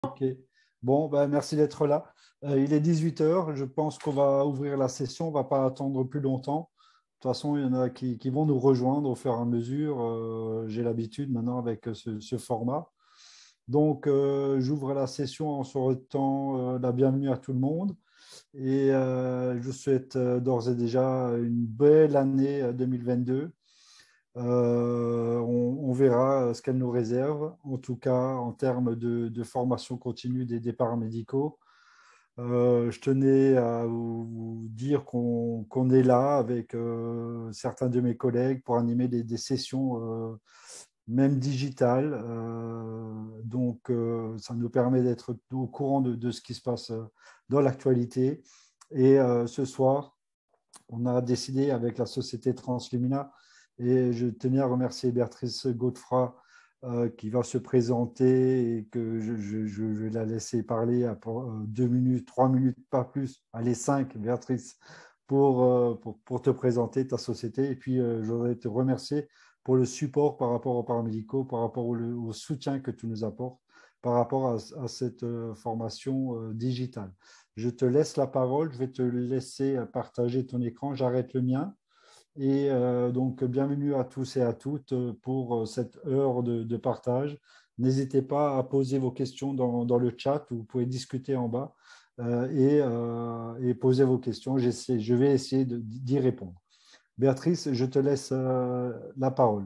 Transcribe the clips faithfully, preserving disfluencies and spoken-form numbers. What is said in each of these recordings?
Ok. Bon, ben, merci d'être là. Euh, il est dix-huit heures. Je pense qu'on va ouvrir la session. On ne va pas attendre plus longtemps. De toute façon, il y en a qui, qui vont nous rejoindre au fur et à mesure. Euh, j'ai l'habitude maintenant avec ce, ce format. Donc, euh, j'ouvre la session en souhaitant euh, la bienvenue à tout le monde. Et euh, je souhaite euh, d'ores et déjà une belle année euh, deux mille vingt-deux. Euh, on, on verra ce qu'elle nous réserve, en tout cas en termes de, de formation continue des départs médicaux. Euh, je tenais à vous, vous dire qu'on qu'on est là avec euh, certains de mes collègues pour animer des, des sessions, euh, même digitales. Euh, donc, euh, ça nous permet d'être au courant de, de ce qui se passe euh, dans l'actualité. Et euh, ce soir, on a décidé avec la société Translumina, et je tenais à remercier Béatrice Godefroy euh, qui va se présenter et que je, je, je vais la laisser parler à deux minutes, trois minutes, pas plus, allez cinq, Béatrice, pour, euh, pour, pour te présenter ta société. Et puis, euh, je voudrais te remercier pour le support par rapport aux paramédicaux, par rapport au, au soutien que tu nous apportes, par rapport à, à cette euh, formation euh, digitale. Je te laisse la parole, je vais te laisser partager ton écran, j'arrête le mien. Et euh, donc, bienvenue à tous et à toutes pour cette heure de, de partage. N'hésitez pas à poser vos questions dans, dans le chat, vous pouvez discuter en bas euh, et, euh, et poser vos questions. J'essaie, je vais essayer d'y répondre. Béatrice, je te laisse euh, la parole.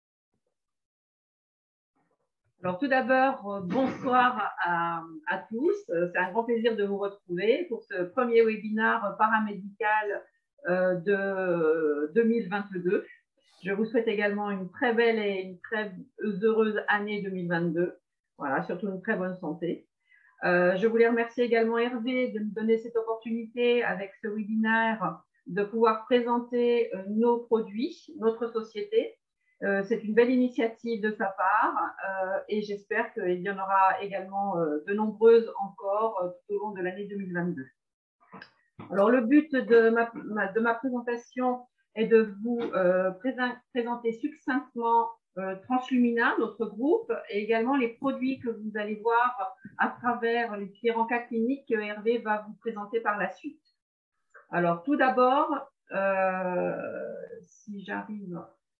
Alors tout d'abord, euh, bonsoir à, à tous. Euh, C'est un grand plaisir de vous retrouver pour ce premier webinaire paramédical euh, de deux mille vingt-deux. Je vous souhaite également une très belle et une très heureuse année deux mille vingt-deux. Voilà, surtout une très bonne santé. Euh, je voulais remercier également Hervé de nous donner cette opportunité avec ce webinaire de pouvoir présenter euh, nos produits, notre société. Euh, c'est une belle initiative de sa part euh, et j'espère qu'il y en aura également euh, de nombreuses encore euh, tout au long de l'année deux mille vingt-deux. Alors, le but de ma, ma, de ma présentation est de vous euh, présenter succinctement euh, Translumina, notre groupe, et également les produits que vous allez voir à travers les différents cas cliniques que Hervé va vous présenter par la suite. Alors, tout d'abord, euh, si j'arrive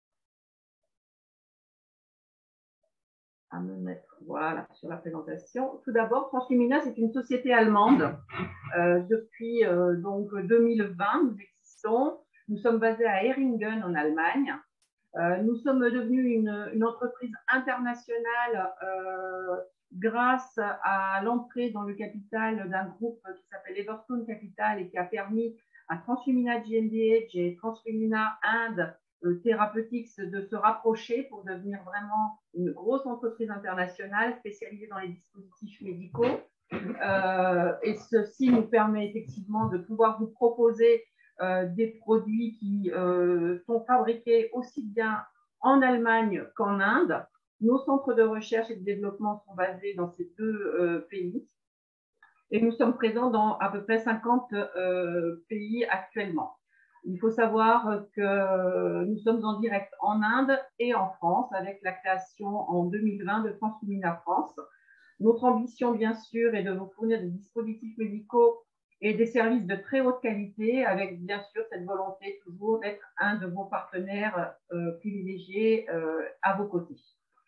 à me mettre voilà, sur la présentation. Tout d'abord, Translumina, c'est une société allemande. Euh, depuis euh, donc deux mille vingt, nous existons. Nous sommes basés à Heringen en Allemagne. Euh, nous sommes devenus une, une entreprise internationale euh, grâce à l'entrée dans le capital d'un groupe qui s'appelle Everstone Capital et qui a permis à Translumina G M B H et Translumina Inde euh, Therapeutics de se rapprocher pour devenir vraiment une grosse entreprise internationale spécialisée dans les dispositifs médicaux. Euh, et ceci nous permet effectivement de pouvoir vous proposer euh, des produits qui euh, sont fabriqués aussi bien en Allemagne qu'en Inde. Nos centres de recherche et de développement sont basés dans ces deux euh, pays et nous sommes présents dans à peu près cinquante euh, pays actuellement. Il faut savoir que nous sommes en direct en Inde et en France avec la création en deux mille vingt de Translumina France. Notre ambition, bien sûr, est de vous fournir des dispositifs médicaux et des services de très haute qualité, avec bien sûr cette volonté toujours d'être un de vos partenaires euh, privilégiés euh, à vos côtés.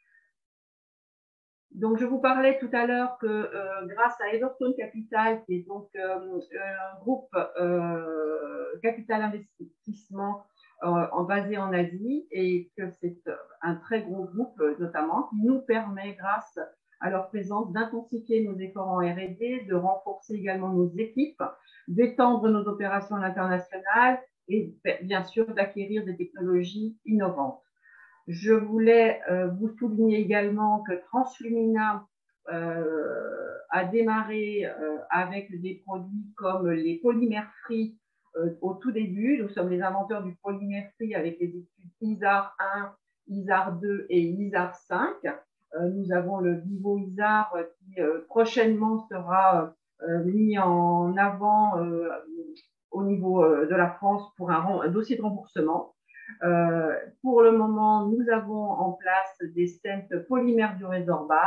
Donc, je vous parlais tout à l'heure que euh, grâce à Everstone Capital, qui est donc euh, un groupe euh, capital investissement euh, en, basé en Asie, et que c'est un très gros groupe notamment, qui nous permet, grâce à leur présence, d'intensifier nos efforts en R et D, de renforcer également nos équipes, d'étendre nos opérations à l'international et bien sûr d'acquérir des technologies innovantes. Je voulais euh, vous souligner également que Translumina euh, a démarré euh, avec des produits comme les polymères free euh, au tout début. Nous sommes les inventeurs du polymère free avec les études I S A R un, I S A R deux et I S A R cinq. Euh, nous avons le Vivo I S A R qui euh, prochainement sera euh, mis en avant euh, au niveau euh, de la France pour un, un dossier de remboursement. Euh, pour le moment, nous avons en place des stents polymères biorésorbables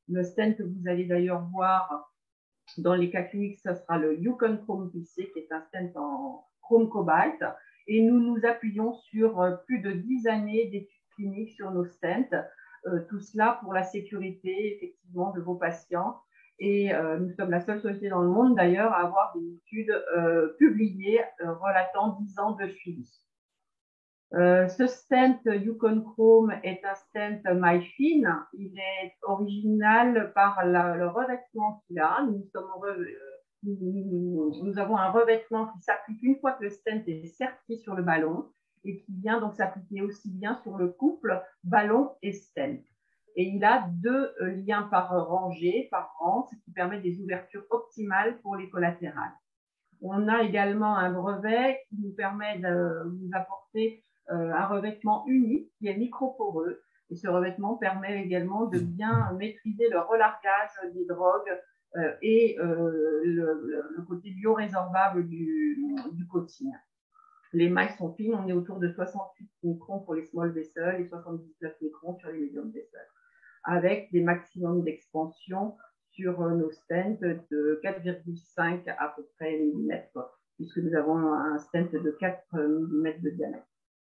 Le stent que vous allez d'ailleurs voir dans les cas cliniques, ce sera le Yukon Chrome P C, qui est un stent en chrome cobalt. Et nous nous appuyons sur plus de dix années d'études cliniques sur nos stents. Euh, tout cela pour la sécurité, effectivement, de vos patients. Et euh, nous sommes la seule société dans le monde, d'ailleurs, à avoir des études euh, publiées euh, relatant dix ans de suivi. Euh, ce stent Yukon Chrome est un stent MyFin. Il est original par la, le revêtement qu'il a. Nous, sommes, nous, nous, nous avons un revêtement qui s'applique une fois que le stent est serti sur le ballon et qui vient donc s'appliquer aussi bien sur le couple ballon et stent. Et il a deux liens par rangée, par rang, ce qui permet des ouvertures optimales pour les collatérales. On a également un brevet qui nous permet de vous apporter euh, un revêtement unique qui est microporeux. Et ce revêtement permet également de bien maîtriser le relargage des drogues euh, et euh, le, le côté biorésorbable du, du coating. Les mailles sont fines, on est autour de soixante-huit microns pour les small vessels et soixante-dix-neuf microns sur les medium vessels, avec des maximums d'expansion sur nos stents de quatre virgule cinq à peu près millimètres, puisque nous avons un stent de quatre millimètres de diamètre.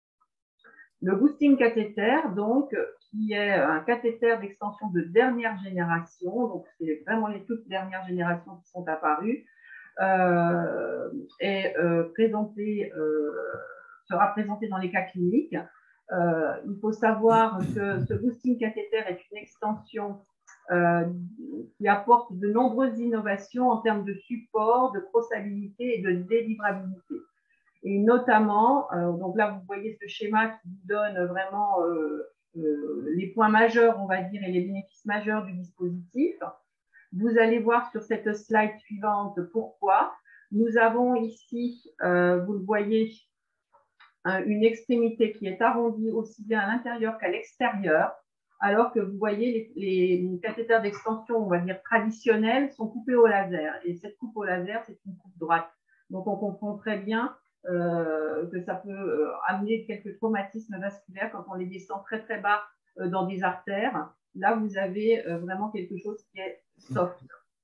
Le boosting cathéter, donc, qui est un cathéter d'extension de dernière génération, donc c'est vraiment les toutes dernières générations qui sont apparues, euh, est euh, présenté, euh, sera présenté dans les cas cliniques. Euh, il faut savoir que ce boosting cathéter est une extension euh, qui apporte de nombreuses innovations en termes de support, de crossabilité et de délivrabilité. Et notamment, euh, donc là, vous voyez ce schéma qui vous donne vraiment euh, euh, les points majeurs, on va dire, et les bénéfices majeurs du dispositif. Vous allez voir sur cette slide suivante pourquoi. Nous avons ici, euh, vous le voyez, une extrémité qui est arrondie aussi bien à l'intérieur qu'à l'extérieur, alors que vous voyez les, les cathéters d'extension, on va dire traditionnels, sont coupés au laser. Et cette coupe au laser, c'est une coupe droite. Donc on comprend très bien euh, que ça peut euh, amener quelques traumatismes vasculaires quand on les descend très très bas euh, dans des artères. Là, vous avez euh, vraiment quelque chose qui est soft.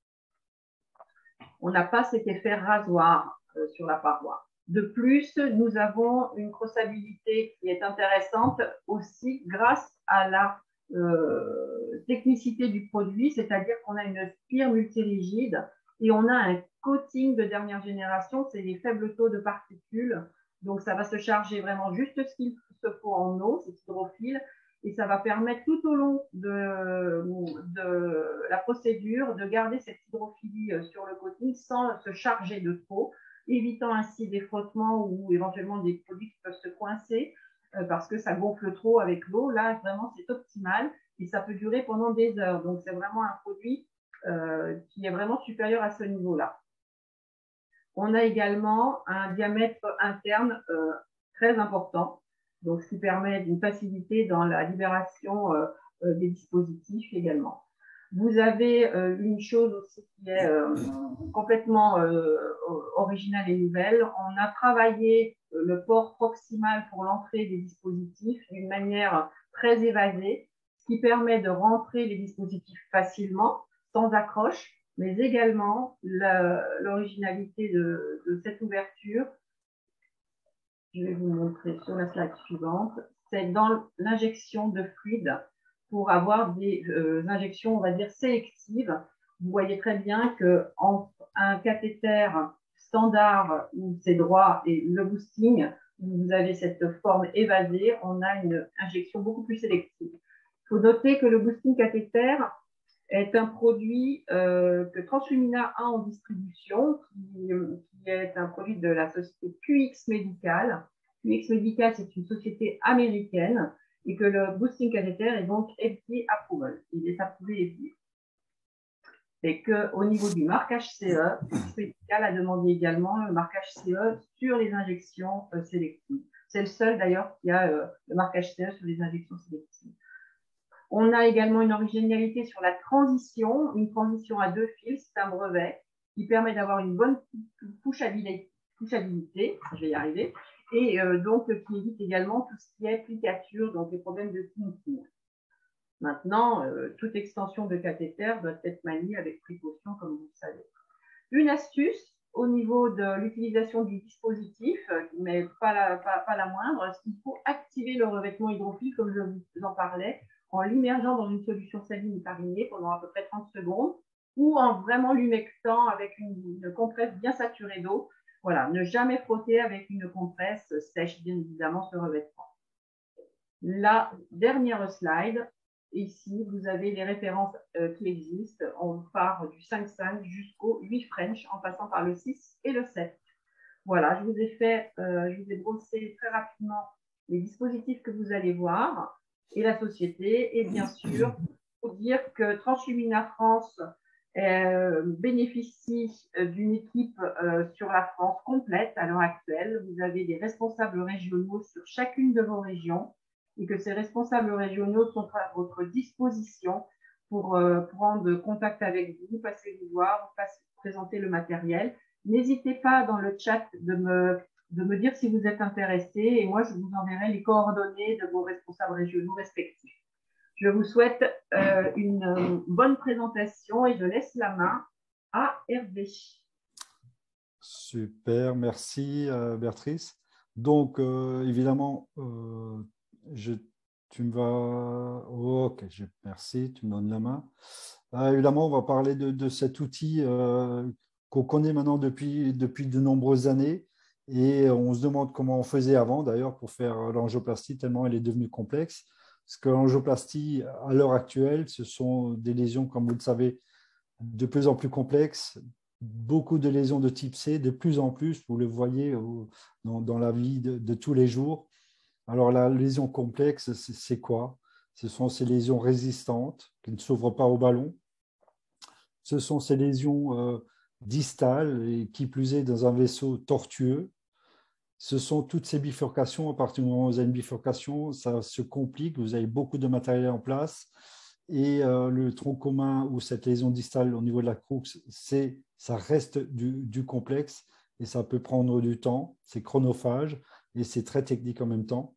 On n'a pas cet effet rasoir euh, sur la paroi. De plus, nous avons une crossabilité qui est intéressante aussi grâce à la euh, technicité du produit, c'est-à-dire qu'on a une spire multirigide et on a un coating de dernière génération, c'est les faibles taux de particules. Donc, ça va se charger vraiment juste ce qu'il se faut en eau, c'est hydrophile, et ça va permettre tout au long de, de la procédure de garder cette hydrophilie sur le coating sans se charger de trop, évitant ainsi des frottements ou éventuellement des produits qui peuvent se coincer euh, parce que ça gonfle trop avec l'eau. Là, vraiment, c'est optimal et ça peut durer pendant des heures. Donc, c'est vraiment un produit euh, qui est vraiment supérieur à ce niveau-là. On a également un diamètre interne euh, très important, donc ce qui permet une facilité dans la libération euh, euh, des dispositifs également. Vous avez euh, une chose aussi qui est euh, complètement euh, originale et nouvelle. On a travaillé euh, le port proximal pour l'entrée des dispositifs d'une manière très évasée, ce qui permet de rentrer les dispositifs facilement, sans accroche, mais également l'originalité de, de cette ouverture. Je vais vous montrer sur la slide suivante. C'est dans l'injection de fluide pour avoir des euh, injections, on va dire, sélectives. Vous voyez très bien qu'entre un cathéter standard où c'est droit et le boosting, où vous avez cette forme évasée, on a une injection beaucoup plus sélective. Il faut noter que le boosting cathéter est un produit euh, que Translumina a en distribution, qui, qui est un produit de la société Q X Medical. Q X Medical, c'est une société américaine et que le boosting cathéter est donc F D A approval. Il est approuvé F D A. Et qu'au niveau du marquage C E, Q X Medical a demandé également le marquage C E sur les injections euh, sélectives. C'est le seul d'ailleurs qui a euh, le marquage C E sur les injections sélectives. On a également une originalité sur la transition, une transition à deux fils, c'est un brevet qui permet d'avoir une bonne touchabilité, touchabilité, je vais y arriver, et euh, donc qui évite également tout ce qui est plicature, donc les problèmes de kinking. Maintenant, euh, toute extension de cathéter doit être maniée avec précaution, comme vous le savez. Une astuce au niveau de l'utilisation du dispositif, mais pas la, pas, pas la moindre, c'est qu'il faut activer le revêtement hydrophile, comme je vous en parlais, en l'immergeant dans une solution saline héparinée pendant à peu près trente secondes, ou en vraiment l'humectant avec une, une compresse bien saturée d'eau. Voilà, ne jamais frotter avec une compresse sèche, bien évidemment, ce revêtement. La dernière slide, ici, vous avez les références euh, qui existent. On part du cinq cinq jusqu'au huit French, en passant par le six et le sept. Voilà, je vous ai fait, euh, je vous ai brossé très rapidement les dispositifs que vous allez voir et la société. Et bien sûr, pour dire que Transhumina France euh, bénéficie d'une équipe euh, sur la France complète à l'heure actuelle. Vous avez des responsables régionaux sur chacune de vos régions et que ces responsables régionaux sont à votre disposition pour euh, prendre contact avec vous, passer vous voir, passer, présenter le matériel. N'hésitez pas dans le chat de me, de me dire si vous êtes intéressé et moi, je vous enverrai les coordonnées de vos responsables régionaux respectifs. Je vous souhaite euh, une euh, bonne présentation et je laisse la main à Hervé. Super, merci euh, Béatrice. Donc, euh, évidemment, euh, je, tu me vas... Oh, ok, je, merci, tu me donnes la main. Euh, évidemment, on va parler de, de cet outil euh, qu'on connaît maintenant depuis, depuis de nombreuses années et on se demande comment on faisait avant, d'ailleurs, pour faire l'angioplastie, tellement elle est devenue complexe. Parce que l'angioplastie, à l'heure actuelle, ce sont des lésions, comme vous le savez, de plus en plus complexes, beaucoup de lésions de type C, de plus en plus, vous le voyez dans, dans la vie de, de tous les jours. Alors la lésion complexe, c'est quoi? Ce sont ces lésions résistantes qui ne s'ouvrent pas au ballon. Ce sont ces lésions euh, distales et qui plus est dans un vaisseau tortueux. Ce sont toutes ces bifurcations. À partir du moment où vous avez une bifurcation, ça se complique. Vous avez beaucoup de matériel en place. Et euh, le tronc commun ou cette lésion distale au niveau de la croûte, ça reste du, du complexe et ça peut prendre du temps. C'est chronophage et c'est très technique en même temps.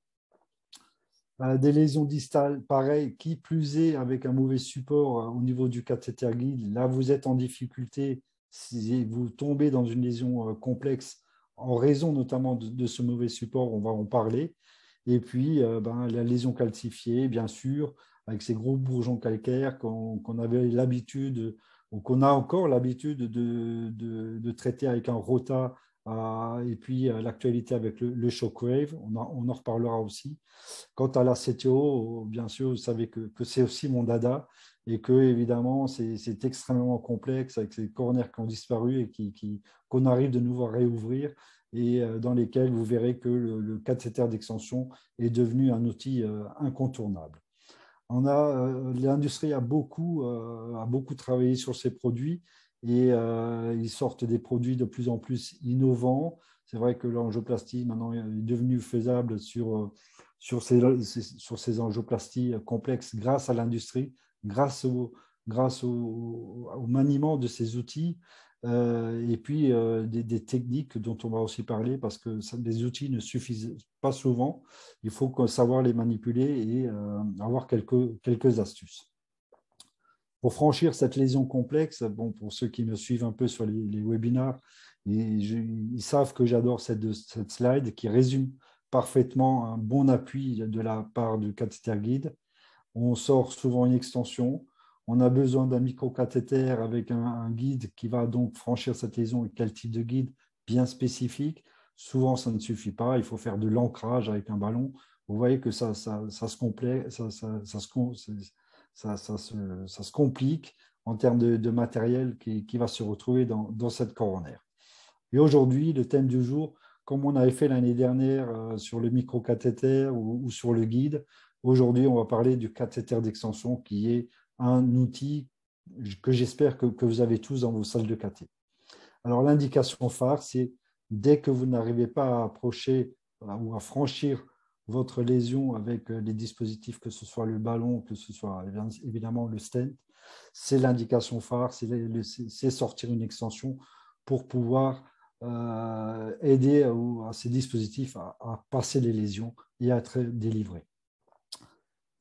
Euh, des lésions distales, pareil, qui plus est avec un mauvais support euh, au niveau du cathéter guide. Là, vous êtes en difficulté si vous tombez dans une lésion euh, complexe en raison notamment de, de, ce mauvais support, on va en parler. Et puis, euh, ben, la lésion calcifiée, bien sûr, avec ces gros bourgeons calcaires qu'on qu'on avait l'habitude, ou qu'on a encore l'habitude de, de, de, traiter avec un rota, euh, et puis euh, l'actualité avec le, le shockwave, on, a, on en reparlera aussi. Quant à la C T O, bien sûr, vous savez que, que c'est aussi mon dada et que, évidemment, c'est extrêmement complexe avec ces coronaires qui ont disparu et qui, qui, qu'on arrive de nouveau à réouvrir et dans lesquels vous verrez que le, le cathéter d'extension est devenu un outil euh, incontournable. On a, euh, l'industrie a beaucoup, euh, a beaucoup travaillé sur ces produits et euh, ils sortent des produits de plus en plus innovants. C'est vrai que l'angioplastie maintenant est devenue faisable sur, sur, ces, sur ces angioplasties complexes grâce à l'industrie, grâce, au, grâce au, au maniement de ces outils. Euh, et puis euh, des, des techniques dont on va aussi parler parce que ça, les outils ne suffisent pas souvent. Il faut savoir les manipuler et euh, avoir quelques, quelques astuces. Pour franchir cette lésion complexe, bon, pour ceux qui me suivent un peu sur les, les webinaires, et je, ils savent que j'adore cette, cette slide qui résume parfaitement un bon appui de la part du cathéter guide. On sort souvent une extension. On a besoin d'un microcathéter avec un, un guide qui va donc franchir cette lésion. Et quel type de guide bien spécifique? Souvent, ça ne suffit pas. Il faut faire de l'ancrage avec un ballon. Vous voyez que ça, ça, ça, se, complète, ça, ça, ça, se, ça, ça, se, ça se complique en termes de, de matériel qui, qui va se retrouver dans, dans cette coronaire. Et aujourd'hui, le thème du jour, comme on avait fait l'année dernière euh, sur le microcathéter ou, ou sur le guide, aujourd'hui, on va parler du cathéter d'extension qui est un outil que j'espère que, que vous avez tous dans vos salles de cathé. Alors, l'indication phare, c'est dès que vous n'arrivez pas à approcher euh, ou à franchir votre lésion avec euh, les dispositifs, que ce soit le ballon, que ce soit évidemment le stent, c'est l'indication phare, c'est sortir une extension pour pouvoir euh, aider à, à ces dispositifs à, à passer les lésions et à être délivrés.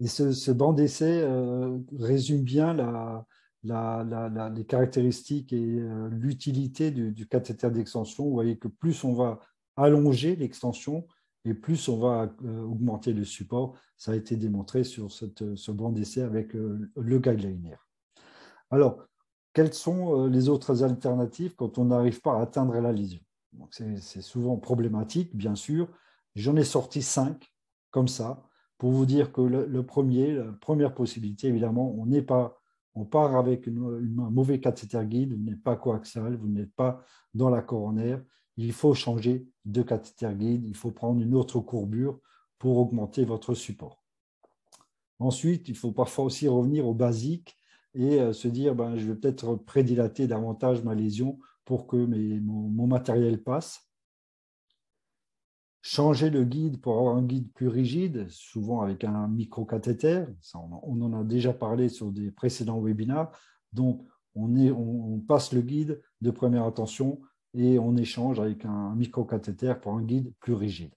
Et ce, ce banc d'essai euh, résume bien la, la, la, la, les caractéristiques et euh, l'utilité du, du cathéter d'extension. Vous voyez que plus on va allonger l'extension et plus on va euh, augmenter le support. Ça a été démontré sur cette, ce banc d'essai avec euh, le guideliner. Alors, quelles sont euh, les autres alternatives quand on n'arrive pas à atteindre la lésion? C'est souvent problématique, bien sûr. J'en ai sorti cinq comme ça pour vous dire que le, le premier, la première possibilité, évidemment, on n'est pas, on part avec une, une, un mauvais cathéter guide, vous n'êtes pas coaxial, vous n'êtes pas dans la coronaire. Il faut changer de cathéter guide, il faut prendre une autre courbure pour augmenter votre support. Ensuite, il faut parfois aussi revenir au basique et euh, se dire, ben, je vais peut-être prédilater davantage ma lésion pour que mes, mon, mon matériel passe. Changer le guide pour avoir un guide plus rigide, souvent avec un microcathéter. Ça, on, on en a déjà parlé sur des précédents webinaires. Donc, on, est, on, on passe le guide de première intention et on échange avec un microcathéter pour un guide plus rigide.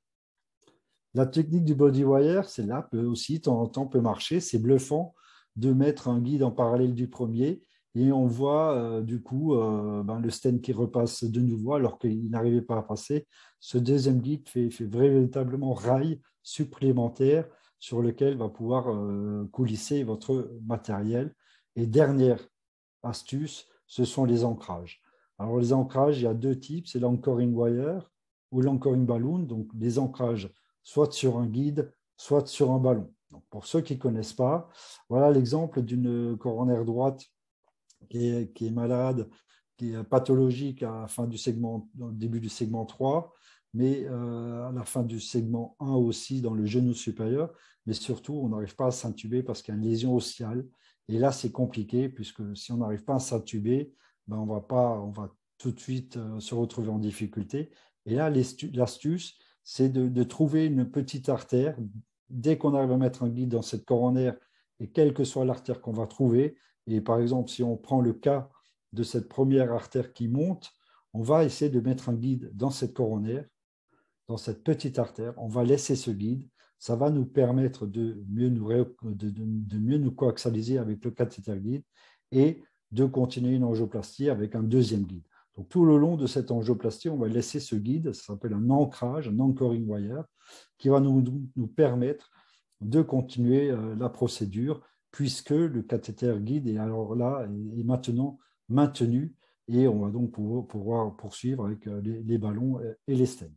La technique du body wire, c'est là, peut aussi, de temps en temps, peut marcher. C'est bluffant de mettre un guide en parallèle du premier et on voit euh, du coup euh, ben, le stent qui repasse de nouveau alors qu'il n'arrivait pas à passer. Ce deuxième guide fait, fait véritablement rail supplémentaire sur lequel va pouvoir euh, coulisser votre matériel. Et dernière astuce, ce sont les ancrages. Alors les ancrages, il y a deux types, c'est l'anchoring wire ou l'anchoring balloon, donc les ancrages soit sur un guide, soit sur un ballon. Donc, pour ceux qui ne connaissent pas, voilà l'exemple d'une coronaire droite qui est, qui est malade, qui est pathologique à la fin du segment, au début du segment trois, mais euh, à la fin du segment un aussi dans le genou supérieur. Mais surtout, on n'arrive pas à s'intuber parce qu'il y a une lésion osseale. Et là, c'est compliqué puisque si on n'arrive pas à s'intuber, ben on va pas, on va tout de suite euh, se retrouver en difficulté. Et là, l'astuce, c'est de, de trouver une petite artère. Dès qu'on arrive à mettre un guide dans cette coronaire, et quelle que soit l'artère qu'on va trouver, et par exemple, si on prend le cas de cette première artère qui monte, on va essayer de mettre un guide dans cette coronaire, dans cette petite artère. On va laisser ce guide. Ça va nous permettre de mieux nous, de, de, de mieux nous coaxialiser avec le cathéter guide et de continuer une angioplastie avec un deuxième guide. Donc, tout le long de cette angioplastie, on va laisser ce guide, ça s'appelle un ancrage, un anchoring wire, qui va nous, nous permettre de continuer euh, la procédure puisque le cathéter guide est alors là est maintenant maintenu et on va donc pouvoir, pouvoir poursuivre avec les, les ballons et les stents.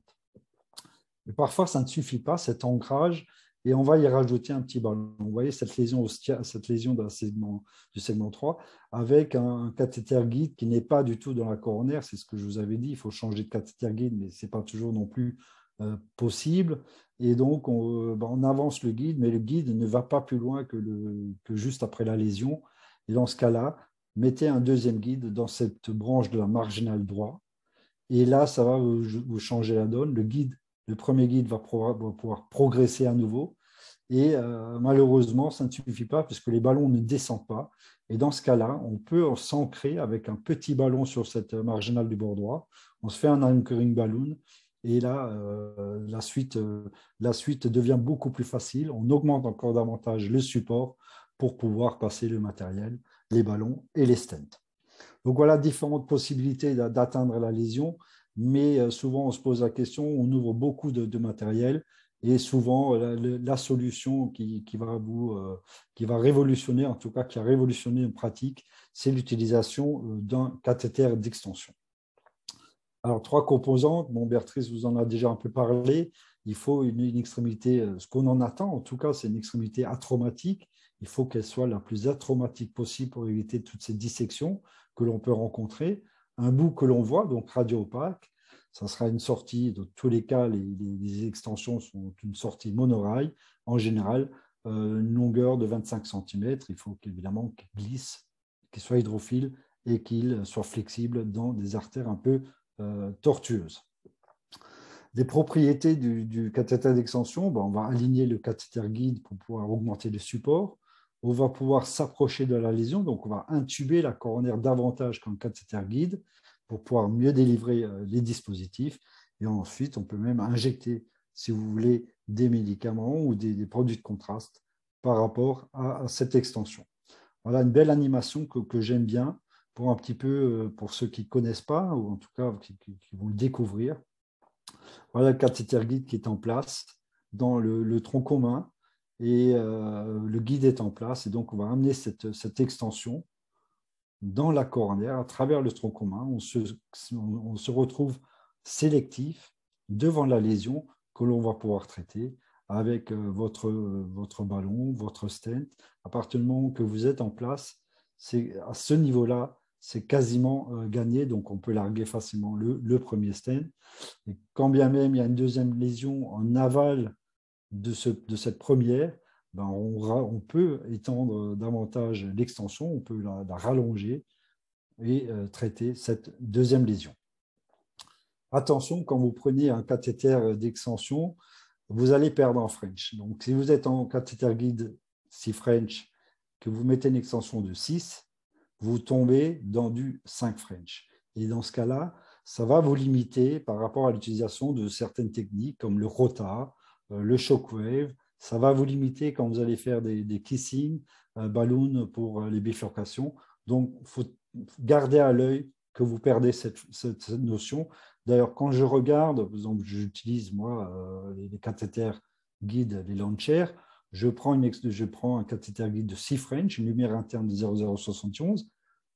Mais parfois, ça ne suffit pas, cet ancrage, et on va y rajouter un petit ballon. Vous voyez cette lésion, cette lésion d'un segment, du segment trois avec un cathéter guide qui n'est pas du tout dans la coronaire. C'est ce que je vous avais dit, il faut changer de cathéter guide, mais ce n'est pas toujours non plus euh, possible. Et donc, on, ben, on avance le guide, mais le guide ne va pas plus loin que, le, que juste après la lésion. Et dans ce cas-là, mettez un deuxième guide dans cette branche de la marginale droite. Et là, ça va vous, vous changer la donne. Le guide, le premier guide va pouvoir, va pouvoir progresser à nouveau. Et euh, malheureusement, ça ne suffit pas puisque les ballons ne descendent pas. Et dans ce cas-là, on peut s'ancrer avec un petit ballon sur cette marginale du bord droit. On se fait un anchoring balloon. Et là, euh, la, suite, euh, la suite devient beaucoup plus facile. On augmente encore davantage le support pour pouvoir passer le matériel, les ballons et les stents. Donc voilà différentes possibilités d'atteindre la lésion, mais souvent on se pose la question, on ouvre beaucoup de, de matériel et souvent la, la solution qui, qui, va vous, euh, qui va révolutionner, en tout cas qui a révolutionné une pratique, c'est l'utilisation d'un cathéter d'extension. Alors, trois composantes. Bon, Béatrice vous en a déjà un peu parlé. Il faut une, une extrémité, ce qu'on en attend, en tout cas, c'est une extrémité atraumatique. Il faut qu'elle soit la plus atraumatique possible pour éviter toutes ces dissections que l'on peut rencontrer. Un bout que l'on voit, donc radio-opaque, ça sera une sortie, dans tous les cas, les, les, les extensions sont une sortie monorail. En général, euh, une longueur de vingt-cinq centimètres. Il faut qu'évidemment qu'il glisse, qu'il soit hydrophile et qu'il soit flexible dans des artères un peu Euh, tortueuse. Des propriétés du, du cathéter d'extension, ben, on va aligner le cathéter guide pour pouvoir augmenter le support. On va pouvoir s'approcher de la lésion, donc on va intuber la coronaire davantage qu'un cathéter guide pour pouvoir mieux délivrer euh, les dispositifs. Et ensuite, on peut même injecter, si vous voulez, des médicaments ou des, des produits de contraste par rapport à, à cette extension. Voilà une belle animation que, que j'aime bien pour un petit peu, pour ceux qui ne connaissent pas, ou en tout cas qui, qui, qui vont le découvrir. Voilà le cathéter guide qui est en place dans le, le tronc commun et euh, le guide est en place. Et donc, on va amener cette, cette extension dans la coronaire à travers le tronc commun. On se, on se retrouve sélectif devant la lésion que l'on va pouvoir traiter avec votre, votre ballon, votre stent. À partir du moment que vous êtes en place, c'est à ce niveau-là, c'est quasiment euh, gagné, donc on peut larguer facilement le, le premier stent. Et quand bien même il y a une deuxième lésion en aval de, ce, de cette première, ben on, on peut étendre davantage l'extension, on peut la, la rallonger et euh, traiter cette deuxième lésion. Attention, quand vous prenez un cathéter d'extension, vous allez perdre en French. Donc, si vous êtes en cathéter guide six French, que vous mettez une extension de six, vous tombez dans du cinq French. Et dans ce cas-là, ça va vous limiter par rapport à l'utilisation de certaines techniques comme le rota, le shockwave. Ça va vous limiter quand vous allez faire des, des kissing, euh, balloon pour les bifurcations. Donc, il faut garder à l'œil que vous perdez cette, cette, cette notion. D'ailleurs, quand je regarde, par exemple, j'utilise moi euh, les, les cathéters guides, les launchers, je prends, une, je prends un cathéter guide de six French, une lumière interne de zéro virgule zéro soixante et onze,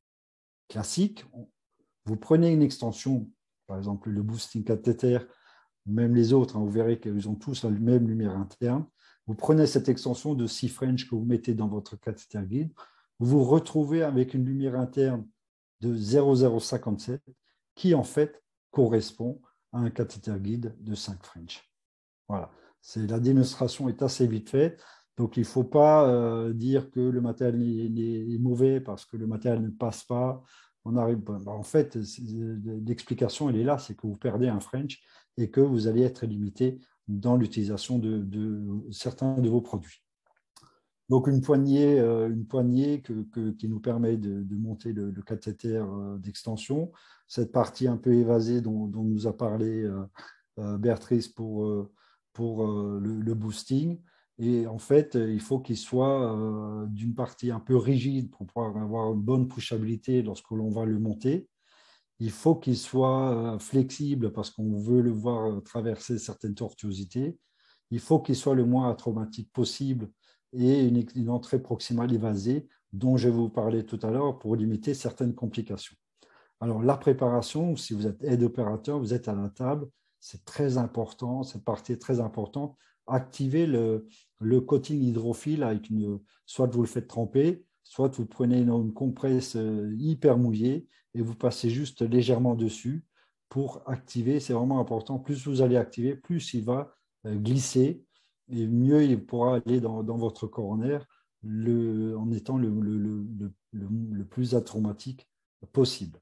classique. Vous prenez une extension, par exemple le boosting cathéter, même les autres, hein, vous verrez qu'ils ont tous la même lumière interne. Vous prenez cette extension de six French que vous mettez dans votre cathéter guide, vous vous retrouvez avec une lumière interne de zéro virgule zéro cinquante-sept qui en fait correspond à un cathéter guide de cinq French. Voilà, c'est, la démonstration est assez vite faite, donc il ne faut pas euh, dire que le matériel est, est mauvais parce que le matériel ne passe pas. On arrive, en fait, l'explication elle est là, c'est que vous perdez un French et que vous allez être limité dans l'utilisation de, de certains de vos produits. Donc, une poignée, euh, une poignée que, que, qui nous permet de, de monter le, le cathéter euh, d'extension. Cette partie un peu évasée dont, dont nous a parlé euh, euh, Béatrice pour, euh, pour euh, le, le boosting. Et en fait, il faut qu'il soit euh, d'une partie un peu rigide pour pouvoir avoir une bonne pushabilité lorsque l'on va le monter. Il faut qu'il soit euh, flexible parce qu'on veut le voir traverser certaines tortuosités. Il faut qu'il soit le moins atraumatique possible et une, une entrée proximale évasée dont je vais vous parler tout à l'heure pour limiter certaines complications. Alors, la préparation, si vous êtes aide opérateur, vous êtes à la table, c'est très important, cette partie est très importante. Activez le, le coating hydrophile avec une, soit vous le faites tremper, soit vous prenez une, une compresse hyper mouillée et vous passez juste légèrement dessus pour activer. C'est vraiment important. Plus vous allez activer, plus il va glisser et mieux il pourra aller dans, dans votre coronaire le, en étant le, le, le, le, le plus atraumatique possible.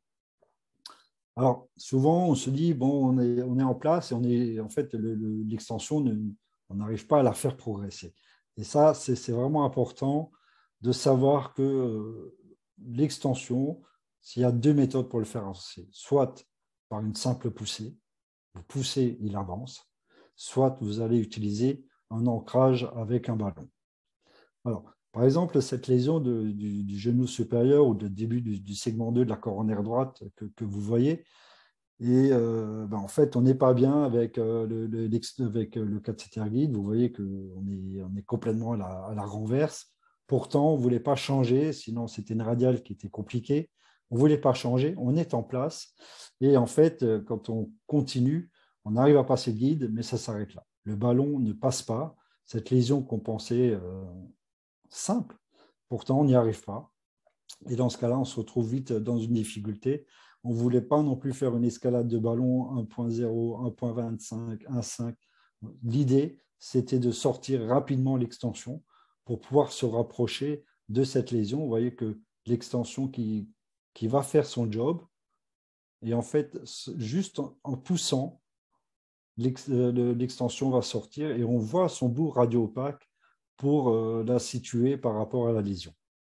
Alors, souvent, on se dit, bon, on est, on est en place et on est, en fait, l'extension, le, on n'arrive pas à la faire progresser. Et ça, c'est vraiment important de savoir que euh, l'extension, s'il y a deux méthodes pour le faire avancer, soit par une simple poussée, vous poussez, il avance, soit vous allez utiliser un ancrage avec un ballon. Alors, par exemple, cette lésion de, du, du genou supérieur ou du début du, du segment deux de la coronaire droite que, que vous voyez, et euh, ben en fait, on n'est pas bien avec, euh, le, le, avec le cathéter guide. Vous voyez qu'on est, on est complètement à la, à la renverse. Pourtant, on ne voulait pas changer, sinon c'était une radiale qui était compliquée. On ne voulait pas changer, on est en place. Et en fait, quand on continue, on arrive à passer le guide, mais ça s'arrête là. Le ballon ne passe pas. Cette lésion qu'on pensait euh, simple, pourtant on n'y arrive pas. Et dans ce cas-là, on se retrouve vite dans une difficulté. On ne voulait pas non plus faire une escalade de ballon un point zéro, un point vingt-cinq, un point cinq. L'idée, c'était de sortir rapidement l'extension pour pouvoir se rapprocher de cette lésion. Vous voyez que l'extension qui, qui va faire son job, et en fait, juste en, en poussant, l'extension va sortir et on voit son bout radio-opaque pour euh, la situer par rapport à la lésion.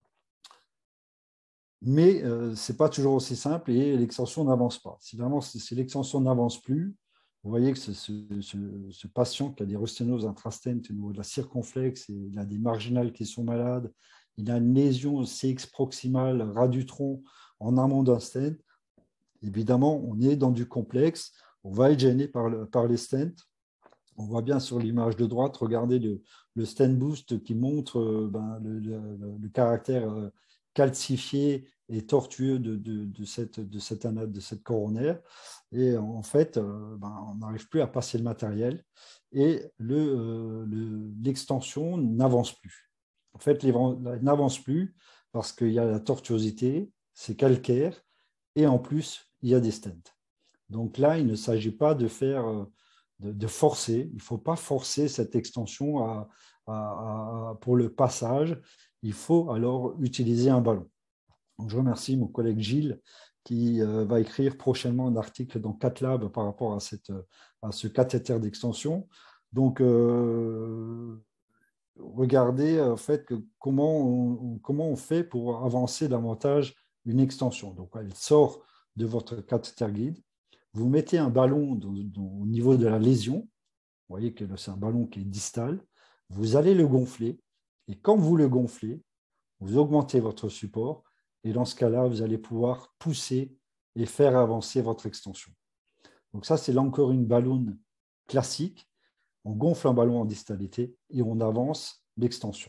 Mais euh, ce n'est pas toujours aussi simple et l'extension n'avance pas. Si, si l'extension n'avance plus, Vous voyez que ce, ce, ce, ce patient qui a des résténoses intrastent au niveau de la circonflexe, et il a des marginales qui sont malades, il a une lésion C X proximale ras du tronc en amont d'un stent. Évidemment, on est dans du complexe, on va être gêné par, le, par les stents. On voit bien sur l'image de droite, regardez le, le stent boost qui montre euh, ben, le, le, le caractère euh, calcifié et tortueux de, de, de, cette, de, cette, de cette coronaire. Et en fait, euh, ben, on n'arrive plus à passer le matériel et l'extension le, le, n'avance plus. En fait, elle n'avance plus parce qu'il y a la tortuosité, c'est calcaire, et en plus, il y a des stents. Donc là, il ne s'agit pas de faire, de, de forcer. Il ne faut pas forcer cette extension à, à, à, pour le passage. Il faut alors utiliser un ballon. Donc, je remercie mon collègue Gilles qui euh, va écrire prochainement un article dans Catlab par rapport à, cette, à ce cathéter d'extension. Donc, euh, regardez en fait que comment, on, comment on fait pour avancer davantage une extension. Donc, elle sort de votre cathéter guide. Vous mettez un ballon dans, dans, au niveau de la lésion. Vous voyez que c'est un ballon qui est distal. Vous allez le gonfler. Et quand vous le gonflez, vous augmentez votre support. Et dans ce cas-là, vous allez pouvoir pousser et faire avancer votre extension. Donc ça, c'est là encore une ballonne classique. On gonfle un ballon en distalité et on avance l'extension.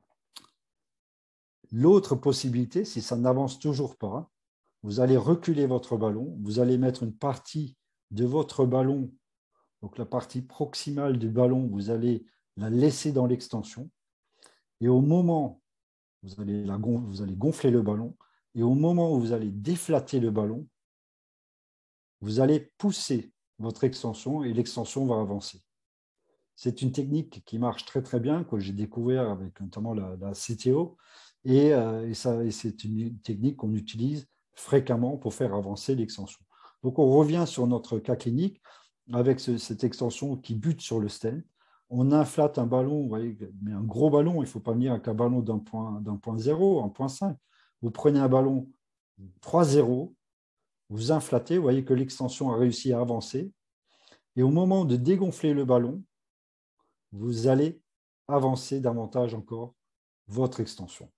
L'autre possibilité, si ça n'avance toujours pas, vous allez reculer votre ballon, vous allez mettre une partie de votre ballon, donc la partie proximale du ballon, vous allez la laisser dans l'extension. Et au moment où vous allez, la, vous allez gonfler le ballon, et au moment où vous allez déflater le ballon, vous allez pousser votre extension et l'extension va avancer. C'est une technique qui marche très très bien, que j'ai découvert avec notamment la, la C T O, et, euh, et, ça, et c'est une technique qu'on utilise fréquemment pour faire avancer l'extension. Donc on revient sur notre cas clinique avec ce, cette extension qui bute sur le stent. On inflate un ballon, vous voyez, mais un gros ballon, il ne faut pas venir avec un ballon d'un point, d'un point zéro, un point cinq. Vous prenez un ballon trois zéro, vous inflatez, vous voyez que l'extension a réussi à avancer, et au moment de dégonfler le ballon, vous allez avancer davantage encore votre extension.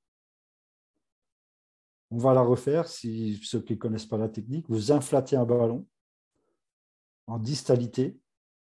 On va la refaire, si ceux qui ne connaissent pas la technique. Vous inflatez un ballon en distalité,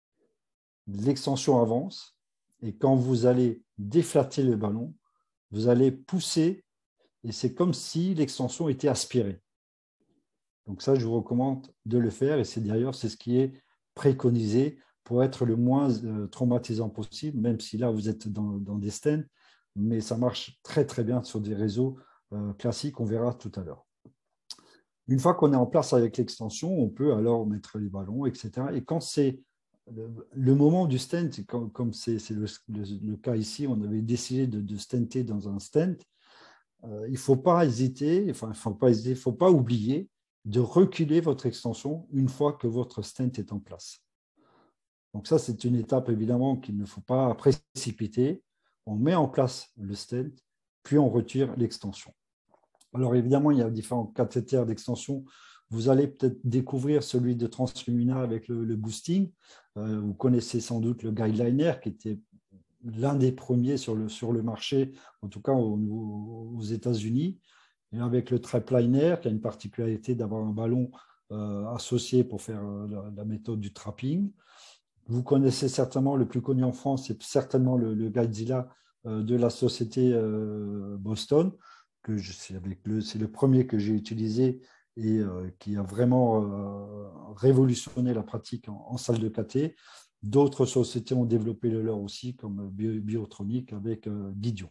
l'extension avance, et quand vous allez déflater le ballon, vous allez pousser, et c'est comme si l'extension était aspirée. Donc ça, je vous recommande de le faire, et c'est d'ailleurs c'est ce qui est préconisé pour être le moins euh, traumatisant possible, même si là, vous êtes dans, dans des stents, mais ça marche très, très bien sur des réseaux euh, classiques, on verra tout à l'heure. Une fois qu'on est en place avec l'extension, on peut alors mettre les ballons, et cetera. Et quand c'est le, le moment du stent, comme, comme c'est le, le, le cas ici, on avait décidé de, de stenter dans un stent, euh, il ne faut pas hésiter, enfin, il ne faut pas hésiter, il ne faut pas oublier de reculer votre extension une fois que votre stent est en place. Donc ça, c'est une étape évidemment qu'il ne faut pas précipiter. On met en place le stent, puis on retire l'extension. Alors évidemment, il y a différents cathéters d'extension. Vous allez peut-être découvrir celui de Translumina avec le, le boosting. Euh, vous connaissez sans doute le Guideliner qui était l'un des premiers sur le, sur le marché, en tout cas au, aux États-Unis. Et avec le Trapliner, qui a une particularité d'avoir un ballon euh, associé pour faire euh, la, la méthode du trapping. Vous connaissez certainement, le plus connu en France, c'est certainement le, le Guidezilla euh, de la société euh, Boston, que c'est le, le premier que j'ai utilisé et euh, qui a vraiment euh, révolutionné la pratique en, en salle de cathé. D'autres sociétés ont développé le leur aussi, comme Biotronic avec euh, Guidion.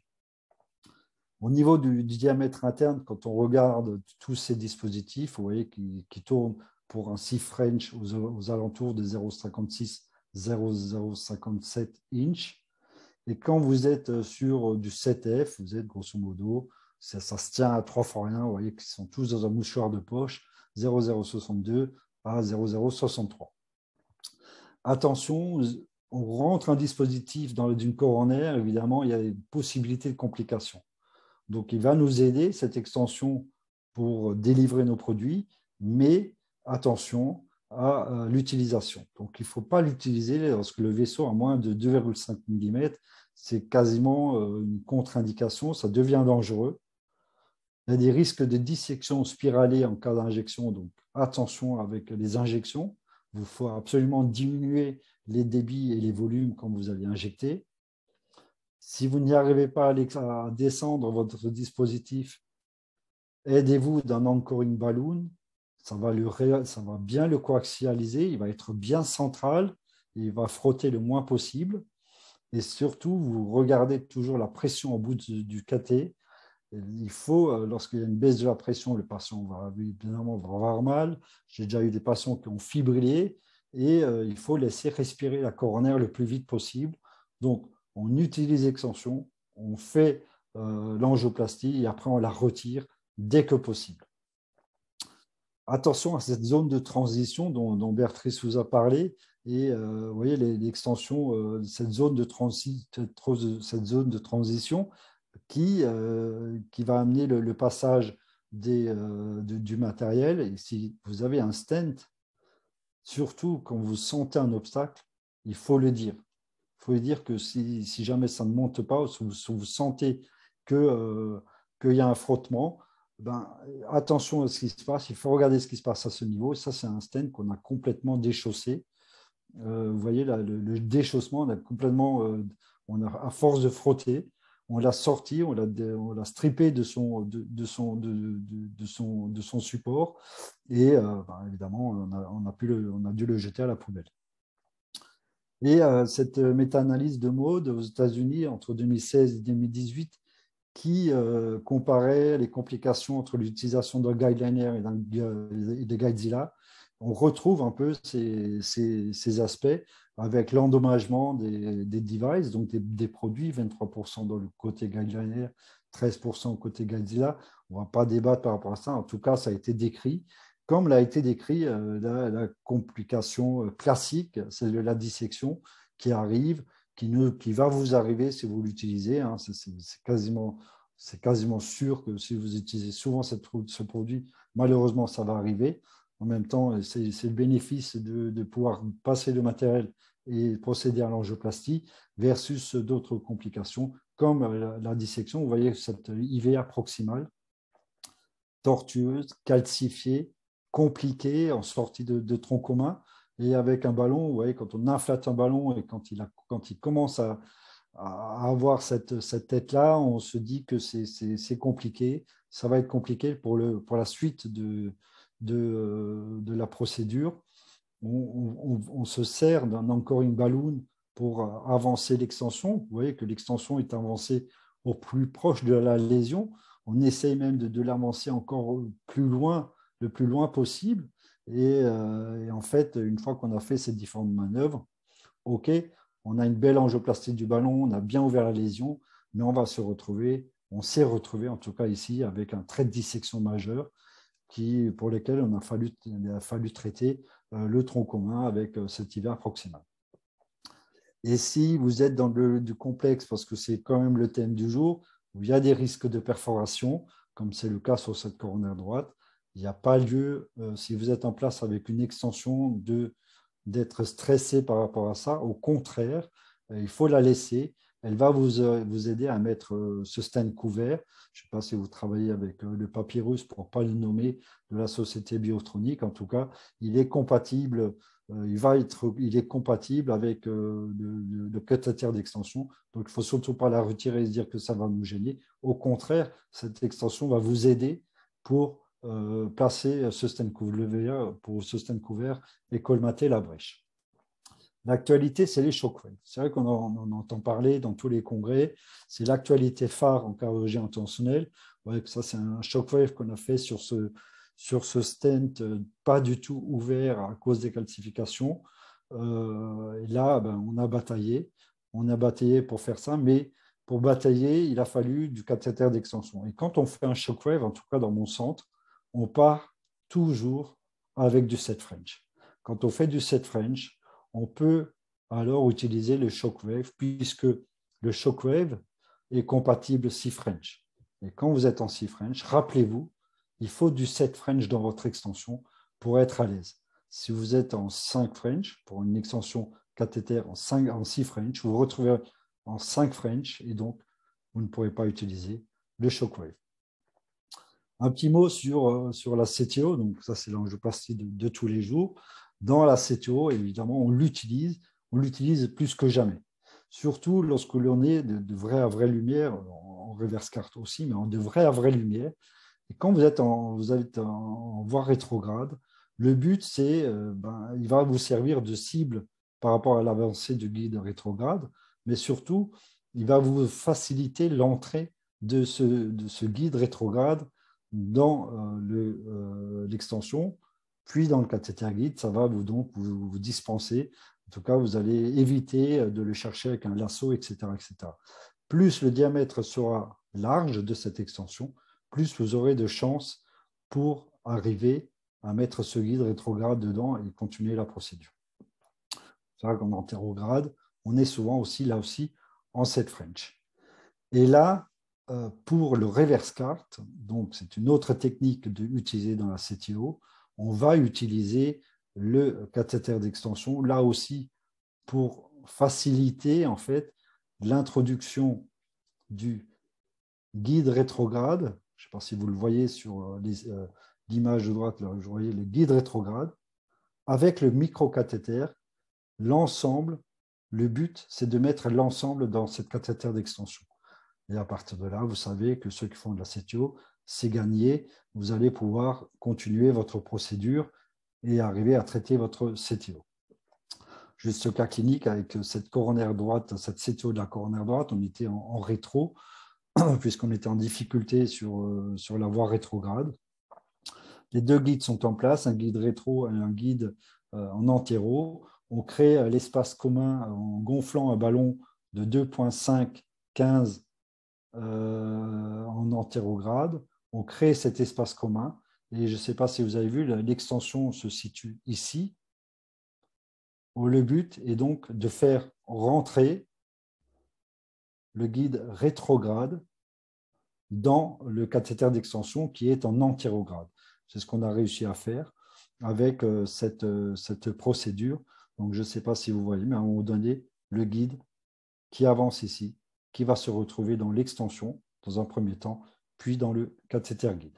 Au niveau du, du diamètre interne, quand on regarde tous ces dispositifs, vous voyez qui, qui tournent pour un six French aux, aux alentours de zéro virgule cinquante-six zéro virgule cinquante-sept inch. Et quand vous êtes sur du sept F, vous êtes grosso modo, ça, ça se tient à trois fois rien, vous voyez qu'ils sont tous dans un mouchoir de poche, zéro virgule soixante-deux à zéro virgule soixante-trois. Attention, on rentre un dispositif dans une coronaire, évidemment, il y a des possibilités de complications. Donc, il va nous aider, cette extension, pour délivrer nos produits, mais attention, à euh, l'utilisation. Donc, il ne faut pas l'utiliser lorsque le vaisseau a moins de deux virgule cinq millimètres. C'est quasiment euh, une contre-indication, ça devient dangereux. Il y a des risques de dissection spiralée en cas d'injection, donc attention avec les injections. Il faut absolument diminuer les débits et les volumes quand vous allez injecter. Si vous n'y arrivez pas à descendre votre dispositif, aidez-vous d'un anchoring balloon. Ça va, le, ça va bien le coaxialiser, il va être bien central, et il va frotter le moins possible. Et surtout, vous regardez toujours la pression au bout du, du cathé. Il faut, lorsqu'il y a une baisse de la pression, le patient va évidemment va avoir mal. J'ai déjà eu des patients qui ont fibrillé et euh, il faut laisser respirer la coronaire le plus vite possible. Donc, on utilise l'extension, on fait euh, l'angioplastie et après on la retire dès que possible. Attention à cette zone de transition dont, dont Béatrice vous a parlé. Et euh, vous voyez, l'extension, euh, cette, zone de transi, cette zone de transition, qui, euh, qui va amener le, le passage des, euh, de, du matériel. Et si vous avez un stent, surtout quand vous sentez un obstacle, il faut le dire. Il faut le dire que si, si jamais ça ne monte pas, ou si vous, si vous sentez que, euh, qu'il y a un frottement, ben, attention à ce qui se passe. Il faut regarder ce qui se passe à ce niveau. Ça, c'est un stent qu'on a complètement déchaussé. Euh, vous voyez, là, le, le déchaussement, on a complètement, euh, on a, à force de frotter, on l'a sorti, on l'a, on l'a strippé de son, de, de, son, de, de, de, son, de son support et euh, ben, évidemment, on a, on, a pu le, on a dû le jeter à la poubelle. Et euh, cette méta-analyse de mode aux États-Unis entre deux mille seize et deux mille dix-huit qui euh, comparait les complications entre l'utilisation d'un guideliner et, d'un, et de Guidezilla, on retrouve un peu ces, ces, ces aspects avec l'endommagement des, des devices, donc des, des produits, vingt-trois pour cent dans le côté guideliner, treize pour cent côté Guidezilla. On ne va pas débattre par rapport à ça. En tout cas, ça a été décrit. Comme l'a été décrit euh, la, la complication classique, c'est la dissection qui arrive, qui, ne, qui va vous arriver si vous l'utilisez. Hein. C'est, c'est, c'est, quasiment, c'est quasiment sûr que si vous utilisez souvent cette, ce produit, malheureusement, ça va arriver. En même temps, c'est, c'est le bénéfice de, de pouvoir passer le matériel et procéder à l'angioplastie versus d'autres complications comme la, la dissection. Vous voyez cette I V A proximale, tortueuse, calcifiée, compliquée, en sortie de, de tronc commun. Et avec un ballon, vous voyez, quand on inflate un ballon et quand il, a, quand il commence à, à avoir cette, cette tête-là, on se dit que c'est, c'est, c'est compliqué. Ça va être compliqué pour, le, pour la suite de, de, de la procédure. On, on, on se sert d'un anchoring balloon pour avancer l'extension. Vous voyez que l'extension est avancée au plus proche de la lésion. On essaye même de, de l'avancer encore plus loin, le plus loin possible. Et, euh, et en fait, une fois qu'on a fait ces différentes manœuvres, OK, on a une belle angioplastie du ballon, on a bien ouvert la lésion, mais on va se retrouver, on s'est retrouvé en tout cas ici avec un trait de dissection majeur qui, pour lesquels on a fallu, il a fallu traiter euh, le tronc commun avec euh, cet I V A proximal. Et si vous êtes dans le du complexe, parce que c'est quand même le thème du jour, où il y a des risques de perforation, comme c'est le cas sur cette coronaire droite, il n'y a pas lieu, euh, si vous êtes en place avec une extension, de, d'être stressé par rapport à ça. Au contraire, euh, il faut la laisser. Elle va vous, euh, vous aider à mettre euh, ce stent couvert. Je ne sais pas si vous travaillez avec euh, le papyrus, pour ne pas le nommer, de la société Biotronique. En tout cas, il est compatible il, va être, il est compatible avec euh, le, le cathéter d'extension. Donc, il ne faut surtout pas la retirer et se dire que ça va nous gêner. Au contraire, cette extension va vous aider pour euh, placer ce stent couvert, pour ce stent couvert et colmater la brèche. L'actualité, c'est les shockwaves. C'est vrai qu'on en, on entend parler dans tous les congrès. C'est l'actualité phare en cardiologie intentionnelle. Vous voyez que ça, c'est un shockwave qu'on a fait sur ce, sur ce stent pas du tout ouvert à cause des calcifications. Euh, et là, ben, on a bataillé. On a bataillé pour faire ça, mais pour batailler, il a fallu du cathéter d'extension. Et quand on fait un shockwave, en tout cas dans mon centre, on part toujours avec du set French. Quand on fait du set French, on peut alors utiliser le shockwave puisque le shockwave est compatible six French. Et quand vous êtes en six French, rappelez-vous, il faut du sept French dans votre extension pour être à l'aise. Si vous êtes en cinq French, pour une extension cathéter en, cinq, en six French, vous vous retrouvez en cinq French et donc vous ne pourrez pas utiliser le Shockwave. Un petit mot sur, euh, sur la C T O, donc ça c'est l'angioplastie de, de tous les jours. Dans la C T O, évidemment, on l'utilise, on l'utilise plus que jamais. Surtout lorsque l'on est de, de vraie à vraie lumière, en, en reverse carte aussi, mais en de vraie à vraie lumière. Et quand vous êtes en, vous êtes en, en voie rétrograde, le but c'est, euh, ben, il va vous servir de cible par rapport à l'avancée du guide rétrograde, mais surtout, il va vous faciliter l'entrée de ce, de ce guide rétrograde dans euh, l'extension, le, euh, puis dans le cathéter guide, ça va vous, donc vous, vous dispenser. En tout cas, vous allez éviter de le chercher avec un lasso, et cetera, et cetera. Plus le diamètre sera large de cette extension, plus vous aurez de chances pour arriver à mettre ce guide rétrograde dedans et continuer la procédure. C'est vrai qu'en antérograde, on est souvent aussi là aussi en sept French. Et là, pour le reverse cart, donc c'est une autre technique de, utilisée dans la C T O, on va utiliser le cathéter d'extension, là aussi pour faciliter en fait l'introduction du guide rétrograde. Je ne sais pas si vous le voyez sur l'image de droite, là, vous voyez le guide rétrograde, avec le microcathéter, l'ensemble, le but c'est de mettre l'ensemble dans cette cathéter d'extension. Et à partir de là, vous savez que ceux qui font de la C T O, c'est gagné. Vous allez pouvoir continuer votre procédure et arriver à traiter votre C T O. Juste ce cas clinique avec cette coronaire droite, cette C T O de la coronaire droite, on était en, en rétro, puisqu'on était en difficulté sur, euh, sur la voie rétrograde. Les deux guides sont en place, un guide rétro et un guide euh, en antéro. On crée euh, l'espace commun en gonflant un ballon de deux virgule cinq quinze Euh, en antérograde, on crée cet espace commun et je ne sais pas si vous avez vu, l'extension se situe ici. Le but est donc de faire rentrer le guide rétrograde dans le cathéter d'extension qui est en antérograde. C'est ce qu'on a réussi à faire avec cette, cette procédure. Donc, je ne sais pas si vous voyez, mais à un moment donné, le guide qui avance ici, qui va se retrouver dans l'extension dans un premier temps, puis dans le cathéter guide.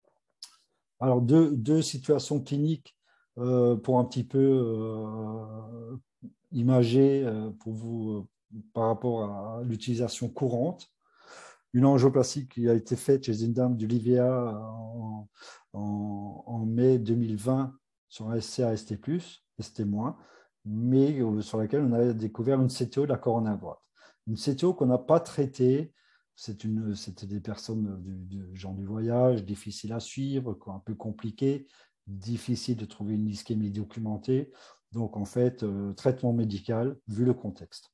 Alors, deux, deux situations cliniques euh, pour un petit peu euh, imager euh, pour vous euh, par rapport à l'utilisation courante. Une angioplastie qui a été faite chez une dame du Livia en, en, en mai deux mille vingt sur un S C A S T plus, S T moins, mais sur laquelle on a découvert une C T O de la coronaire droite. Une C T O qu'on n'a pas traitée. C'était des personnes du, du genre du voyage, difficiles à suivre, un peu compliquées, difficile de trouver une ischémie documentée. Donc, en fait, euh, traitement médical, vu le contexte.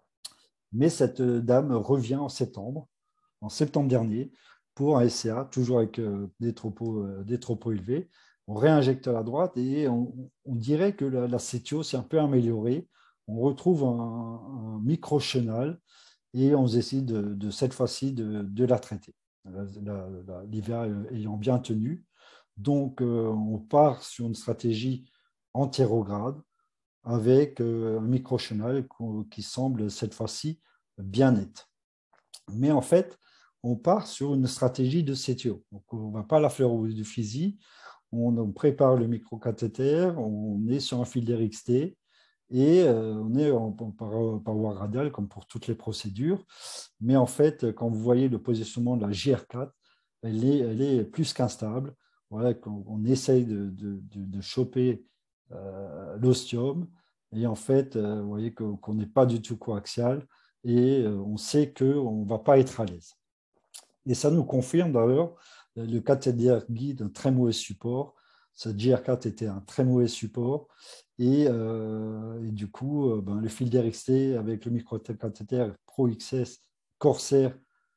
Mais cette dame revient en septembre, en septembre dernier, pour un S C A, toujours avec euh, des, tropos, euh, des tropos élevés. On réinjecte à la droite et on, on dirait que la, la C T O s'est un peu améliorée. On retrouve un, un microchenal et on décide de, de cette fois-ci de, de la traiter, l'I V A ayant bien tenu. Donc, euh, on part sur une stratégie antérograde avec euh, un microchenal qui semble cette fois-ci bien net. Mais en fait, on part sur une stratégie de C T O. Donc, on ne va pas à la fleur au du fusil, on, on prépare le microcathéter, on est sur un fil d'R X T, et euh, on est en, en par, par voie radiale comme pour toutes les procédures. Mais en fait, quand vous voyez le positionnement de la J R quatre, elle est, elle est plus qu'instable. Voilà, on, on essaye de, de, de, de choper euh, l'ostium. Et en fait, euh, vous voyez qu'on n'est pas du tout coaxial et euh, on sait qu'on ne va pas être à l'aise. Et ça nous confirme d'ailleurs le cathéter guide, un très mauvais support. Ce J R quatre était un très mauvais support. Et, euh, et du coup, euh, ben, le fil d'R X T avec le microcathéter Pro X S Corsair,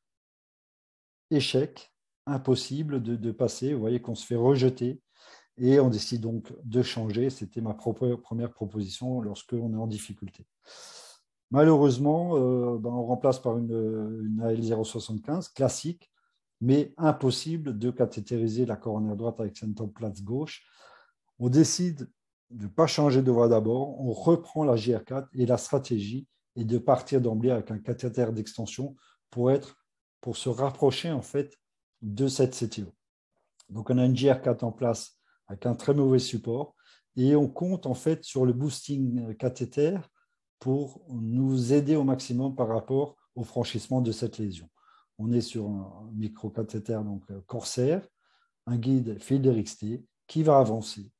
échec, impossible de, de passer. Vous voyez qu'on se fait rejeter et on décide donc de changer. C'était ma propre, première proposition lorsqu'on est en difficulté. Malheureusement, euh, ben, on remplace par une, une A L zéro soixante-quinze classique, mais impossible de cathétériser la coronaire droite avec cette place gauche. On décide de ne pas changer de voie d'abord, on reprend la J R quatre et la stratégie est de partir d'emblée avec un cathéter d'extension pour, être, pour se rapprocher en fait de cette C T O. Donc on a une J R quatre en place avec un très mauvais support et on compte en fait sur le boosting cathéter pour nous aider au maximum par rapport au franchissement de cette lésion. On est sur un microcathéter donc Corsair, un guide Fielder X T qui va avancer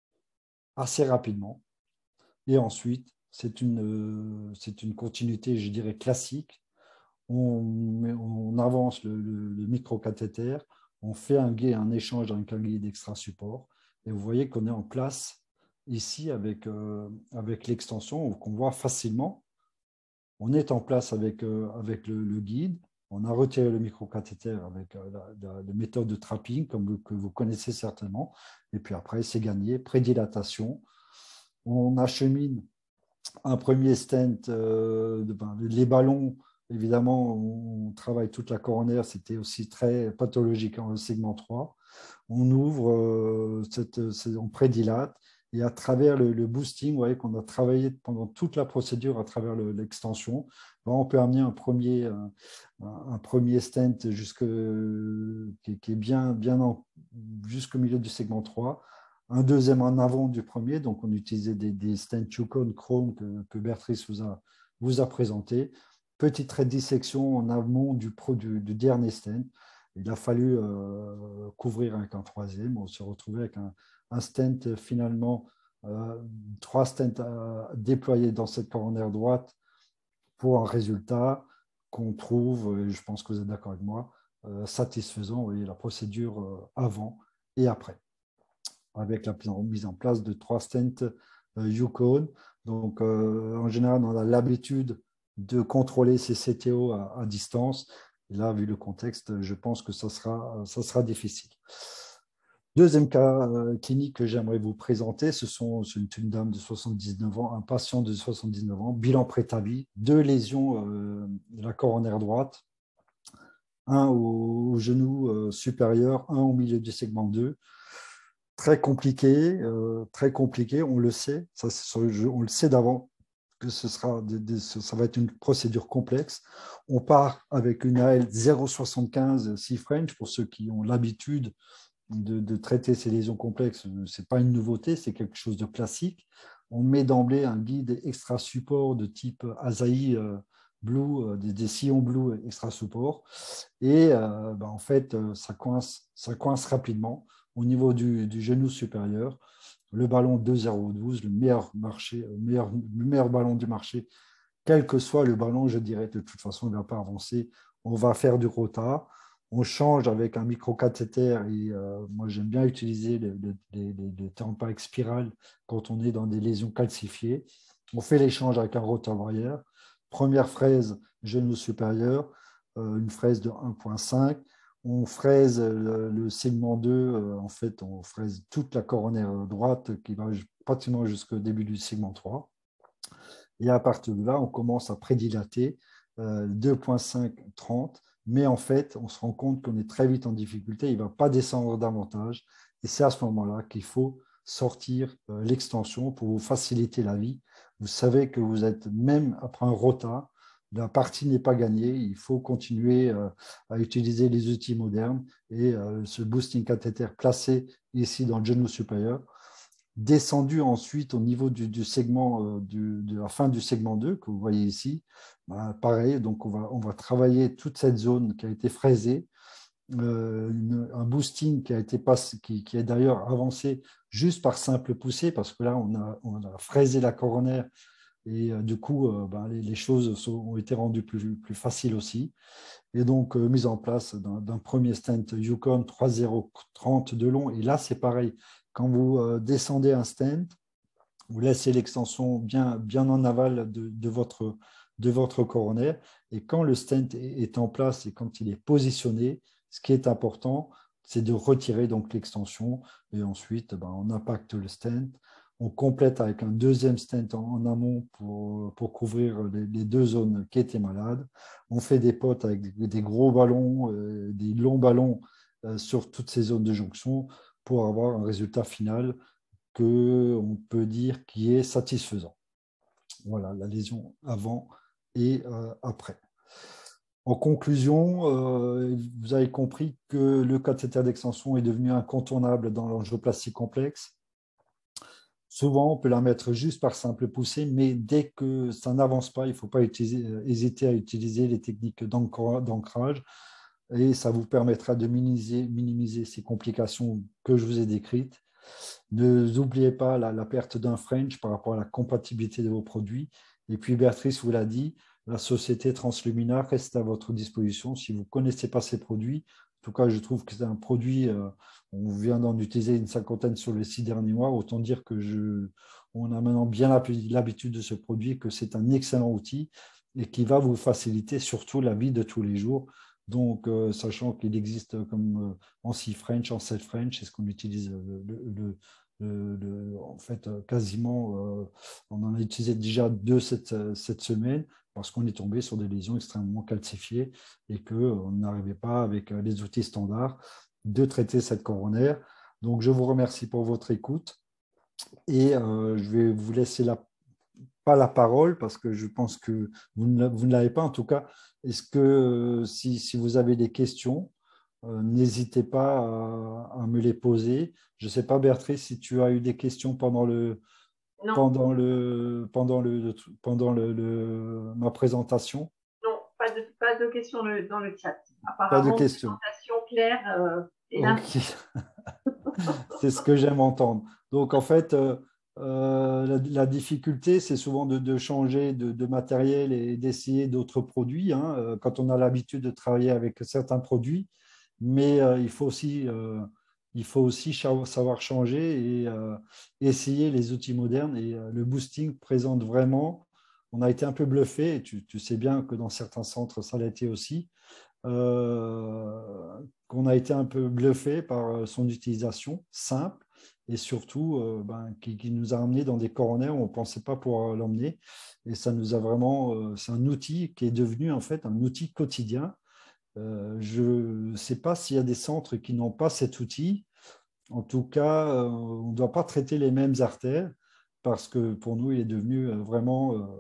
assez rapidement. Et ensuite, c'est une, c'est une continuité, je dirais, classique. On, on avance le, le, le microcathéter, on fait un, un échange avec un guide extra support. Et vous voyez qu'on est en place ici avec, euh, avec l'extension qu'on voit facilement. On est en place avec, euh, avec le, le guide. On a retiré le microcathéter avec euh, la, la, la méthode de trapping, comme vous, que vous connaissez certainement. Et puis après, c'est gagné, prédilatation. On achemine un premier stent. Euh, de, ben, les ballons, évidemment, on travaille toute la coronaire. C'était aussi très pathologique en segment trois. On ouvre, euh, cette, on prédilate. Et à travers le, le boosting, vous voyez qu'on a travaillé pendant toute la procédure à travers le, l'extension. Ben, on peut amener un premier, un, un premier stent jusque, qui, qui est bien, bien en, jusqu'au milieu du segment trois. Un deuxième en avant du premier, donc on utilisait des, des stents Yukon Chrome que, que Bertrice vous a, vous a présenté. Petite dissection en amont du, pro, du, du dernier stent. Il a fallu euh, couvrir avec un troisième. On se retrouvait avec un, un stent finalement, euh, trois stents euh, déployés dans cette coronaire droite pour un résultat qu'on trouve, et je pense que vous êtes d'accord avec moi, euh, satisfaisant. Vous voyez la procédure euh, avant et après, avec la mise en place de trois stents euh, Yukon. Donc, euh, en général, on a l'habitude de contrôler ces C T O à, à distance. Et là, vu le contexte, je pense que ça sera, ça sera difficile. Deuxième cas euh, clinique que j'aimerais vous présenter, ce sont c'est une, une dame de soixante-dix-neuf ans, un patient de soixante-dix-neuf ans, bilan pré-tabi, deux lésions euh, de la coronaire droite, un au, au genou euh, supérieur, un au milieu du segment deux. Très compliqué, euh, très compliqué, on le sait, ça, on le sait d'avant que ce sera des, des, ça va être une procédure complexe. On part avec une A L zéro virgule soixante-quinze six French pour ceux qui ont l'habitude de, de traiter ces lésions complexes. Ce n'est pas une nouveauté, c'est quelque chose de classique. On met d'emblée un guide extra support de type Asahi euh, Blue, euh, des, des sillons Blue extra support. Et euh, ben, en fait, ça coince, ça coince rapidement au niveau du, du genou supérieur. Le ballon deux zéro douze, le meilleur, marché, le, meilleur, le meilleur ballon du marché, quel que soit le ballon, je dirais, de toute façon, il ne va pas avancer. On va faire du rota. On change avec un microcathéter et euh, moi j'aime bien utiliser les, les, les, les Tampax spirales quand on est dans des lésions calcifiées. On fait l'échange avec un rotawire. Première fraise, genou supérieur, euh, une fraise de un virgule cinq. On fraise le, le segment deux, euh, en fait on fraise toute la coronaire droite qui va pratiquement jusqu'au début du segment trois. Et à partir de là, on commence à prédilater euh, deux virgule cinq trente. Mais en fait, on se rend compte qu'on est très vite en difficulté, il ne va pas descendre davantage. Et c'est à ce moment-là qu'il faut sortir euh, l'extension pour vous faciliter la vie. Vous savez que vous êtes, même après un rota, la partie n'est pas gagnée. Il faut continuer euh, à utiliser les outils modernes et euh, ce boosting cathéter placé ici dans le genou supérieur, descendu ensuite au niveau du, du segment, euh, du, de la fin du segment deux que vous voyez ici. Ben, pareil, donc on va, on va travailler toute cette zone qui a été fraisée, euh, une, un boosting qui a été passé, qui, qui est d'ailleurs avancé juste par simple poussée, parce que là, on a, on a fraisé la coronaire et euh, du coup, euh, ben, les, les choses sont, ont été rendues plus, plus faciles aussi. Et donc, euh, mise en place d'un, d'un premier stent Yukon trois zéro trente de long. Et là, c'est pareil. Quand vous euh, descendez un stent, vous laissez l'extension bien, bien en aval de, de, votre, de votre coronaire. Et quand le stent est, est en place et quand il est positionné, ce qui est important, c'est de retirer donc l'extension. Et ensuite, ben, on impacte le stent. On complète avec un deuxième stent en, en amont pour, pour couvrir les, les deux zones qui étaient malades. On fait des potes avec des, des gros ballons, euh, des longs ballons euh, sur toutes ces zones de jonction pour avoir un résultat final qu'on peut dire qui est satisfaisant. Voilà, la lésion avant et euh, après. En conclusion, euh, vous avez compris que le cathéter d'extension est devenu incontournable dans l'angioplastie complexe. Souvent, on peut la mettre juste par simple poussée, mais dès que ça n'avance pas, il ne faut pas utiliser, hésiter à utiliser les techniques d'ancrage et ça vous permettra de minimiser, minimiser ces complications que je vous ai décrites. N'oubliez pas la, la perte d'un French par rapport à la compatibilité de vos produits. Et puis, Béatrice vous l'a dit, la société Translumina reste à votre disposition. Si vous ne connaissez pas ces produits, en tout cas, je trouve que c'est un produit, euh, on vient d'en utiliser une cinquantaine sur les six derniers mois, autant dire que je, on a maintenant bien l'habitude de ce produit, que c'est un excellent outil et qui va vous faciliter surtout la vie de tous les jours. Donc, euh, sachant qu'il existe comme euh, en six French, en sept French, c'est ce qu'on utilise le, le, le, le, en fait quasiment, euh, on en a utilisé déjà deux cette, cette semaine parce qu'on est tombé sur des lésions extrêmement calcifiées et qu'on n'arrivait pas avec les outils standards de traiter cette coronaire. Donc, je vous remercie pour votre écoute et euh, je vais vous laisser la pas la parole parce que je pense que vous ne, vous ne l'avez pas. En tout cas, est-ce que euh, si, si vous avez des questions, euh, n'hésitez pas à, à me les poser. Je ne sais pas, Béatrice, si tu as eu des questions pendant le Non, pendant le pendant le pendant le, le ma présentation. non, pas de, pas de questions dans le, dans le chat. Pas de Apparemment, questions. présentation claire euh, et Ok. limpide. C'est ce que j'aime entendre. Donc, en fait, euh, euh, la, la difficulté, c'est souvent de, de changer de, de matériel et d'essayer d'autres produits, hein, euh, quand on a l'habitude de travailler avec certains produits. Mais euh, il faut aussi, euh, il faut aussi cha- savoir changer et euh, essayer les outils modernes. Et euh, le boosting présente vraiment, on a été un peu bluffé, et tu, tu sais bien que dans certains centres, ça l'a été aussi, euh, qu'on a été un peu bluffé par son utilisation simple et surtout euh, ben, qui, qui nous a amené dans des coronaires où on ne pensait pas pouvoir l'emmener. Et ça nous a vraiment, euh, c'est un outil qui est devenu en fait un outil quotidien. Euh, je ne sais pas s'il y a des centres qui n'ont pas cet outil. En tout cas, euh, on ne doit pas traiter les mêmes artères parce que pour nous, il est devenu euh, vraiment euh,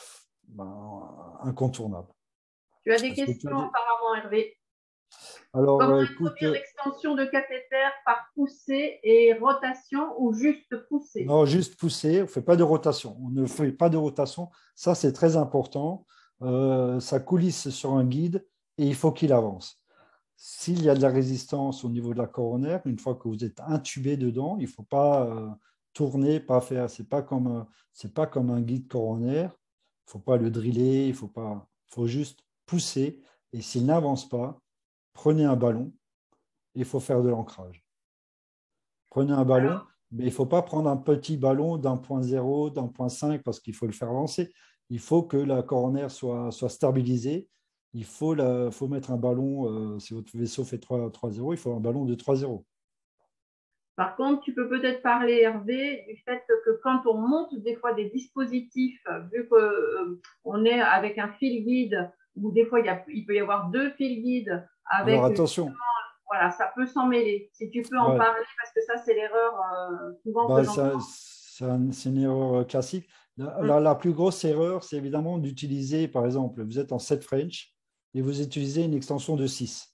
ben, incontournable. Tu as des Est-ce que tu as questions des... apparemment, Hervé? Alors, Comment euh, écoute, introduire l'extension de cathéter par poussée et rotation ou juste poussée? non, juste pousser, on ne fait pas de rotation. On ne fait pas de rotation. Ça, c'est très important. Euh, ça coulisse sur un guide et il faut qu'il avance. S'il y a de la résistance au niveau de la coronaire, une fois que vous êtes intubé dedans, il ne faut pas euh, tourner, pas faire. Ce n'est pas, comme un- c'est pas comme un guide coronaire. Il ne faut pas le driller, il faut pas, faut juste pousser. Et s'il n'avance pas, prenez un ballon et il faut faire de l'ancrage. Prenez un ballon, Alors, mais il ne faut pas prendre un petit ballon d'un point zéro, d'un point cinq, parce qu'il faut le faire avancer. Il faut que la coronaire soit, soit stabilisée. Il faut, la, faut mettre un ballon, euh, si votre vaisseau fait trois zéro, il faut un ballon de trois zéro. par contre, tu peux peut-être parler, Hervé, du fait que quand on monte des fois des dispositifs, vu qu'on est avec un fil guide, ou des fois il, y a, il peut y avoir deux fils guides Alors avec, attention, voilà, ça peut s'en mêler. Si tu peux en ouais. parler, parce que ça, c'est l'erreur euh, souvent que Bah, j'entends. ça, c'est un- c'est une erreur classique. La, la- la plus grosse erreur, c'est évidemment d'utiliser, par exemple, vous êtes en sept French et vous utilisez une extension de six.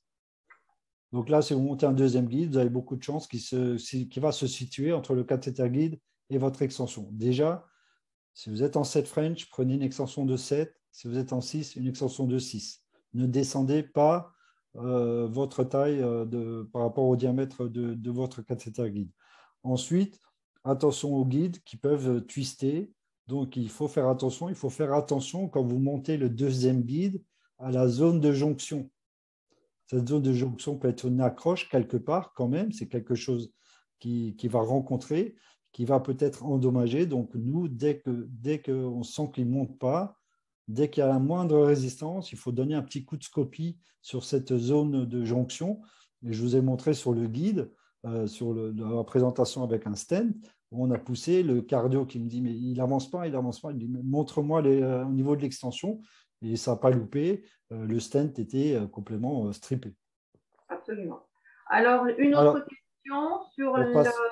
Donc là, si vous montez un deuxième guide, vous avez beaucoup de chances qu'il se, qu'il va se situer entre le cathéter guide et votre extension. Déjà, si vous êtes en sept French, prenez une extension de sept. Si vous êtes en six, une extension de six. Ne descendez pas euh, votre taille euh, de, par rapport au diamètre de, de votre cathéter guide. Ensuite, attention aux guides qui peuvent twister. Donc, il faut faire attention. Il faut faire attention quand vous montez le deuxième guide à la zone de jonction. Cette zone de jonction peut être une accroche quelque part quand même, c'est quelque chose qui, qui va rencontrer, qui va peut-être endommager. Donc nous, dès que dès qu'on sent qu'il ne monte pas, dès qu'il y a la moindre résistance, il faut donner un petit coup de scopie sur cette zone de jonction. Et je vous ai montré sur le guide, euh, sur le, la présentation avec un stent, où on a poussé le cardio qui me dit mais il n'avance pas, il n'avance pas. Il dit montre-moi les, euh, au niveau de l'extension. Et ça n'a pas loupé. Euh, le stent était euh, complètement euh, strippé. Absolument. Alors, une autre Alors, question sur on le, passe.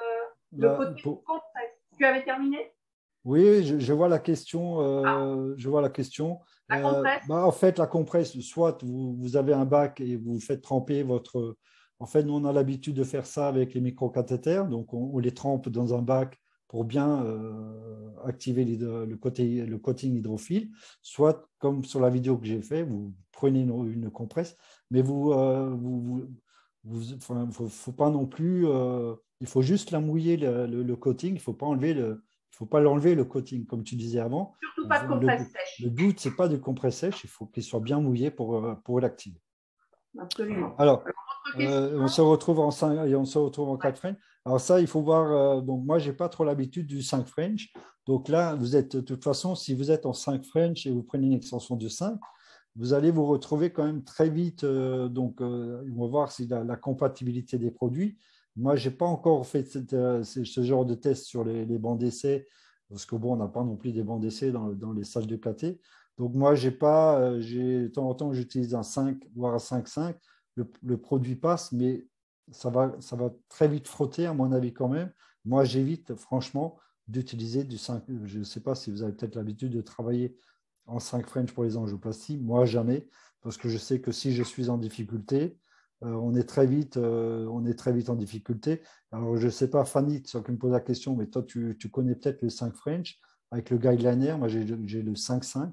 Le là, côté pour... compresse. Tu avais terminé? Oui, je, je vois la question. Ah, Euh, je vois la question. la Euh, compresse. bah, en fait, la compresse, soit vous, vous avez un bac et vous faites tremper votre. En fait, nous, on a l'habitude de faire ça avec les microcathéters. Donc, on, on les trempe dans un bac pour bien euh, activer le, côté, le coating hydrophile. Soit, comme sur la vidéo que j'ai fait, vous prenez une, une compresse, mais vous. Euh, vous, vous, vous enfin, faut, faut pas non plus. Euh, il faut juste la mouiller, le, le, le coating. Il ne faut pas enlever le il ne faut pas l'enlever, le coating, comme tu disais avant. Surtout pas de Le, compresse le sèche. but, ce n'est pas de compresse sèche, il faut qu'il soit bien mouillé pour, pour l'activer. Absolument. Alors, Alors, autre question. euh, on se retrouve en cinq, et on se retrouve en Ouais. quatre French. Alors ça, il faut voir. Euh, donc moi, j'ai pas trop l'habitude du cinq French. Donc là, vous êtes de toute façon, si vous êtes en cinq French et vous prenez une extension de cinq, vous allez vous retrouver quand même très vite. Euh, donc, euh, on va voir si la, la compatibilité des produits. Moi, j'ai pas encore fait cette, euh, ce genre de test sur les, les bancs d'essai parce que bon, on n'a pas non plus des bancs d'essai dans, dans les salles de K T. Donc moi, j'ai pas, euh, j'ai de temps en temps, j'utilise un cinq, voire un cinq cinq. Le, le produit passe, mais ça va, ça va très vite frotter, à mon avis, quand même. Moi, j'évite, franchement, d'utiliser du cinq. Je ne sais pas si vous avez peut-être l'habitude de travailler en cinq French pour les angioplasties. Moi, jamais, parce que je sais que si je suis en difficulté, euh, on, est très vite, euh, on est très vite en difficulté. Alors, je ne sais pas, Fanny, tu qui me pose la question, mais toi, tu, tu connais peut-être le cinq French avec le guideliner. Moi, j'ai le cinq cinq.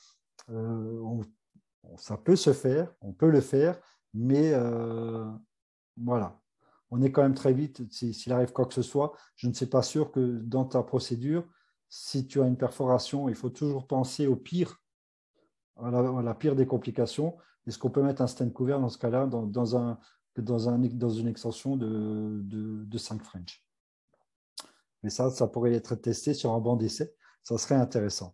Euh, on, ça peut se faire, on peut le faire, mais euh, voilà. On est quand même très vite, s'il arrive quoi que ce soit, je ne suis pas sûr que dans ta procédure, si tu as une perforation, il faut toujours penser au pire, à la, à la pire des complications. Est-ce qu'on peut mettre un stent couvert dans ce cas-là, dans, dans, un, dans, un, dans une extension de, de, de cinq French? Mais ça, ça pourrait être testé sur un banc d'essai. Ça serait intéressant.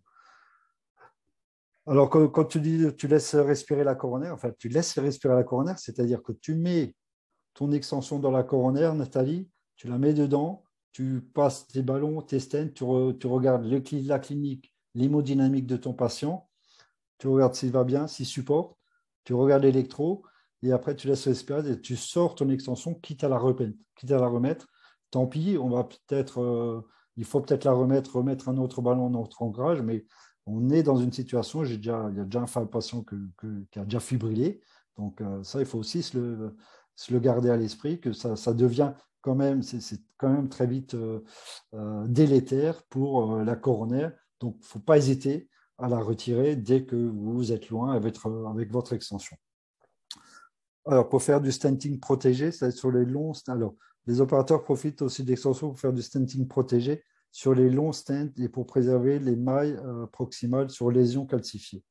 Alors, quand, quand tu dis tu laisses respirer la coronaire, enfin, tu laisses respirer la coronaire, c'est-à-dire que tu mets ton extension dans la coronaire, Nathalie, tu la mets dedans, tu passes tes ballons, tes stents, tu, re, tu regardes le, la clinique, l'hémodynamique de ton patient, tu regardes s'il va bien, s'il supporte, tu regardes l'électro, et après tu laisses respirer et tu sors ton extension, quitte à la remettre. Quitte à la remettre. Tant pis, on va peut-être, euh, il faut peut-être la remettre, remettre un autre ballon, un autre ancrage, mais on est dans une situation, j'ai déjà, il y a déjà un patient que, que, qui a déjà fibrillé, donc euh, ça, il faut aussi se le, se le garder à l'esprit, que ça, ça devient quand même, c'est quand même très vite euh, euh, délétère pour euh, la coronaire, donc il ne faut pas hésiter à la retirer dès que vous êtes loin avec, avec votre extension. Alors, pour faire du stenting protégé, c'est sur les longs. Alors, les opérateurs profitent aussi d'extensions pour faire du stenting protégé sur les longs stents et pour préserver les mailles euh, proximales sur lésions calcifiées.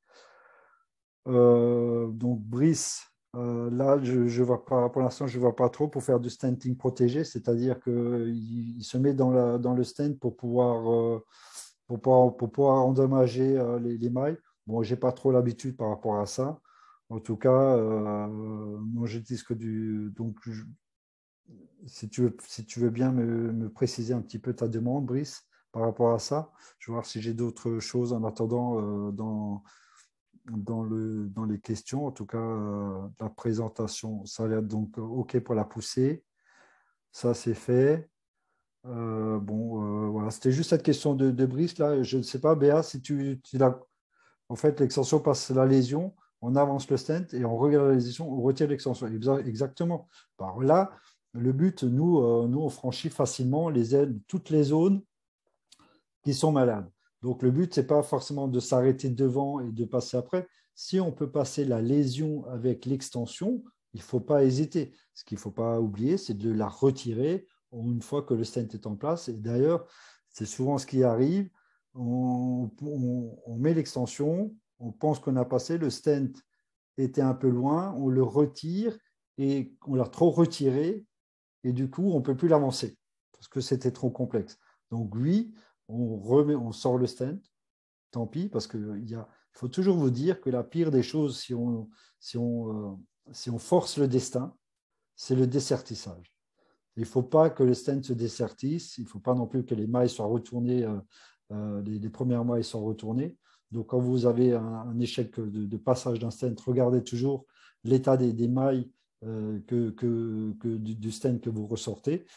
Euh, donc, Brice, euh, là, je, je vois pas, pour l'instant, je ne vois pas trop pour faire du stenting protégé, c'est-à-dire qu'il il se met dans, la, dans le stent pour pouvoir, euh, pour pouvoir, pour pouvoir endommager euh, les, les mailles. Bon, je n'ai pas trop l'habitude par rapport à ça. En tout cas, euh, moi, je dis que du. Donc, je, si, tu veux, si tu veux bien me, me, préciser un petit peu ta demande, Brice, par rapport à ça, je vais voir si j'ai d'autres choses en attendant euh, dans, dans, le, dans les questions. En tout cas, euh, la présentation, ça a l'air donc OK pour la poussée. Ça, c'est fait. Euh, bon, euh, voilà, c'était juste cette question de, de Brice, là. Je ne sais pas, Béa, si tu, tu l'as. En fait, l'extension passe la lésion, on avance le stent et on regarde la lésion, on retire l'extension. Exactement. Par là, le but, nous, euh, nous, on franchit facilement les ailes, toutes les zones qui sont malades. Donc, le but, ce n'est pas forcément de s'arrêter devant et de passer après. Si on peut passer la lésion avec l'extension, il ne faut pas hésiter. Ce qu'il ne faut pas oublier, c'est de la retirer une fois que le stent est en place. Et d'ailleurs, c'est souvent ce qui arrive. On, on, on met l'extension, on pense qu'on a passé, le stent était un peu loin, on le retire et on l'a trop retiré et du coup, on ne peut plus l'avancer parce que c'était trop complexe. Donc oui, on, remet, on sort le stent, tant pis, parce qu'il y a, il faut toujours vous dire que la pire des choses, si on, si on, euh, si on force le destin, c'est le dessertissage. Il ne faut pas que le stent se dessertisse, il ne faut pas non plus que les mailles soient retournées, euh, euh, les, les premières mailles soient retournées. Donc, quand vous avez un, un échec de, de passage d'un stent, regardez toujours l'état des, des mailles euh, que, que, que du, du stent que vous ressortez.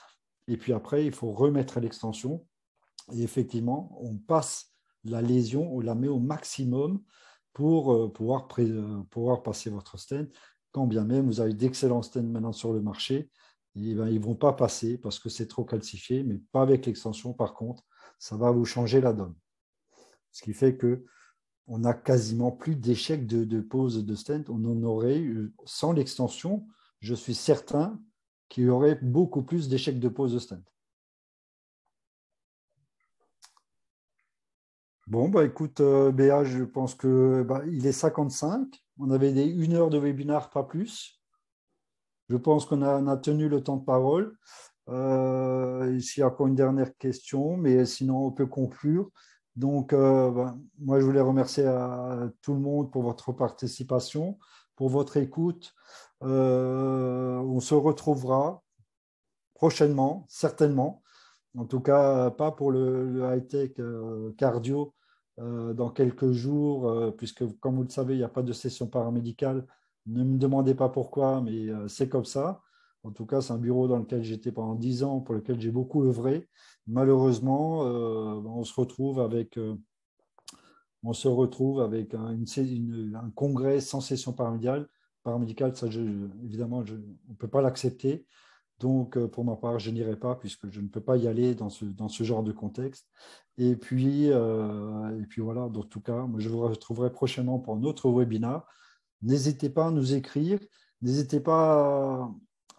Et puis après, il faut remettre l'extension. Et effectivement, on passe la lésion, on la met au maximum pour euh, pouvoir, pré- euh, pouvoir passer votre stent. Quand bien même vous avez d'excellents stents maintenant sur le marché, eh ben, ils ne vont pas passer parce que c'est trop calcifié, mais pas avec l'extension. Par contre, ça va vous changer la donne. Ce qui fait que on n'a quasiment plus d'échecs de, de pose de stent. On en aurait eu, sans l'extension, je suis certain qu'il y aurait beaucoup plus d'échecs de pose de stent. Bon, bah écoute, euh, Béa, je pense que bah, il est cinquante-cinq. On avait des une heure de webinaire, pas plus. Je pense qu'on a, on a tenu le temps de parole. Euh, ici, il y a encore une dernière question, mais sinon, on peut conclure. Donc, euh, ben, moi, je voulais remercier à tout le monde pour votre participation, pour votre écoute. Euh, on se retrouvera prochainement, certainement. En tout cas, pas pour le, le high-tech euh, cardio euh, dans quelques jours, euh, puisque, comme vous le savez, il n'y a pas de session paramédicale. Ne me demandez pas pourquoi, mais euh, c'est comme ça. En tout cas, c'est un bureau dans lequel j'étais pendant dix ans, pour lequel j'ai beaucoup œuvré. Malheureusement, euh, on se retrouve avec, euh, on se retrouve avec un, une, une, un congrès sans session paramédicale. Paramédicale, ça, je, évidemment, je, on ne peut pas l'accepter. Donc, euh, pour ma part, je n'irai pas puisque je ne peux pas y aller dans ce, dans ce genre de contexte. Et puis, euh, et puis voilà, dans tout cas, moi, je vous retrouverai prochainement pour un autre webinaire. N'hésitez pas à nous écrire, n'hésitez pas à,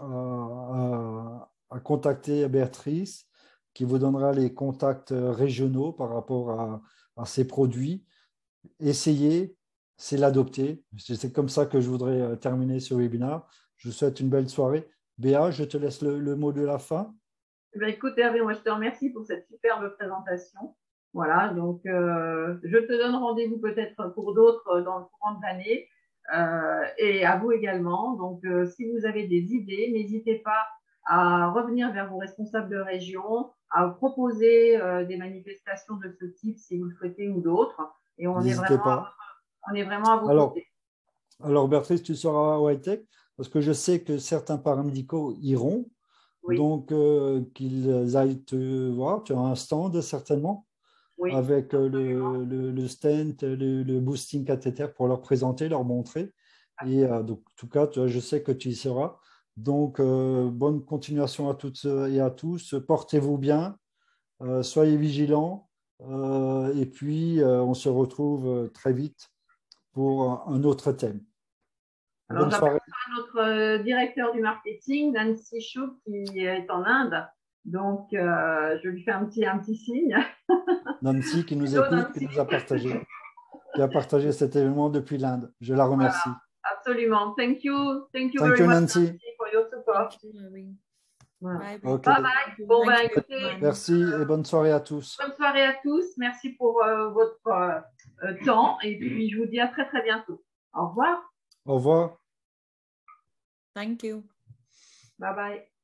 à, à contacter Béatrice qui vous donnera les contacts régionaux par rapport à, à ces produits. Essayez, c'est l'adopter. C'est comme ça que je voudrais terminer ce webinaire. Je vous souhaite une belle soirée. Béa, je te laisse le, le mot de la fin. Eh bien, écoute, Hervé, moi, je te remercie pour cette superbe présentation. Voilà, donc euh, je te donne rendez-vous peut-être pour d'autres dans le courant de l'année euh, et à vous également. Donc, euh, si vous avez des idées, n'hésitez pas à revenir vers vos responsables de région, à proposer euh, des manifestations de ce type si vous le souhaitez ou d'autres. Et on est N'hésitez vraiment à pas. votre, on est vraiment à vos Alors, côtés. alors Béatrice, tu seras à Whitech parce que je sais que certains paramédicaux iront. Oui, Donc, euh, qu'ils aillent te voir. Tu as un stand certainement oui, avec euh, absolument. le, le, le stent, le, le boosting cathéter pour leur présenter, leur montrer. Et euh, donc, en tout cas, tu vois, je sais que tu y seras. Donc, euh, bonne continuation à toutes et à tous. Portez-vous bien, euh, soyez vigilants. Euh, et puis, euh, on se retrouve très vite pour un autre thème. Alors, Bonne soirée. j'aperçois notre euh, directeur du marketing, Nancy Chou, qui est en Inde. Donc, euh, je lui fais un petit, un petit signe. Nancy qui nous Hello, écoute, qui Nancy. nous a partagé, qui a partagé cet événement depuis l'Inde. Je la Voilà, remercie. absolument. Thank you. Thank you Thank very you, much, Nancy. Nancy, for your support. Thank you, Marie. Voilà. Bye, bye. OK. Bye bye. Bon, ben, Thank you, écoutez, everyone. Merci et bonne soirée à tous. bonne soirée à tous. Merci pour euh, votre euh, temps. Et puis, je vous dis à très, très bientôt. Au revoir. Au revoir. Thank you. Bye bye.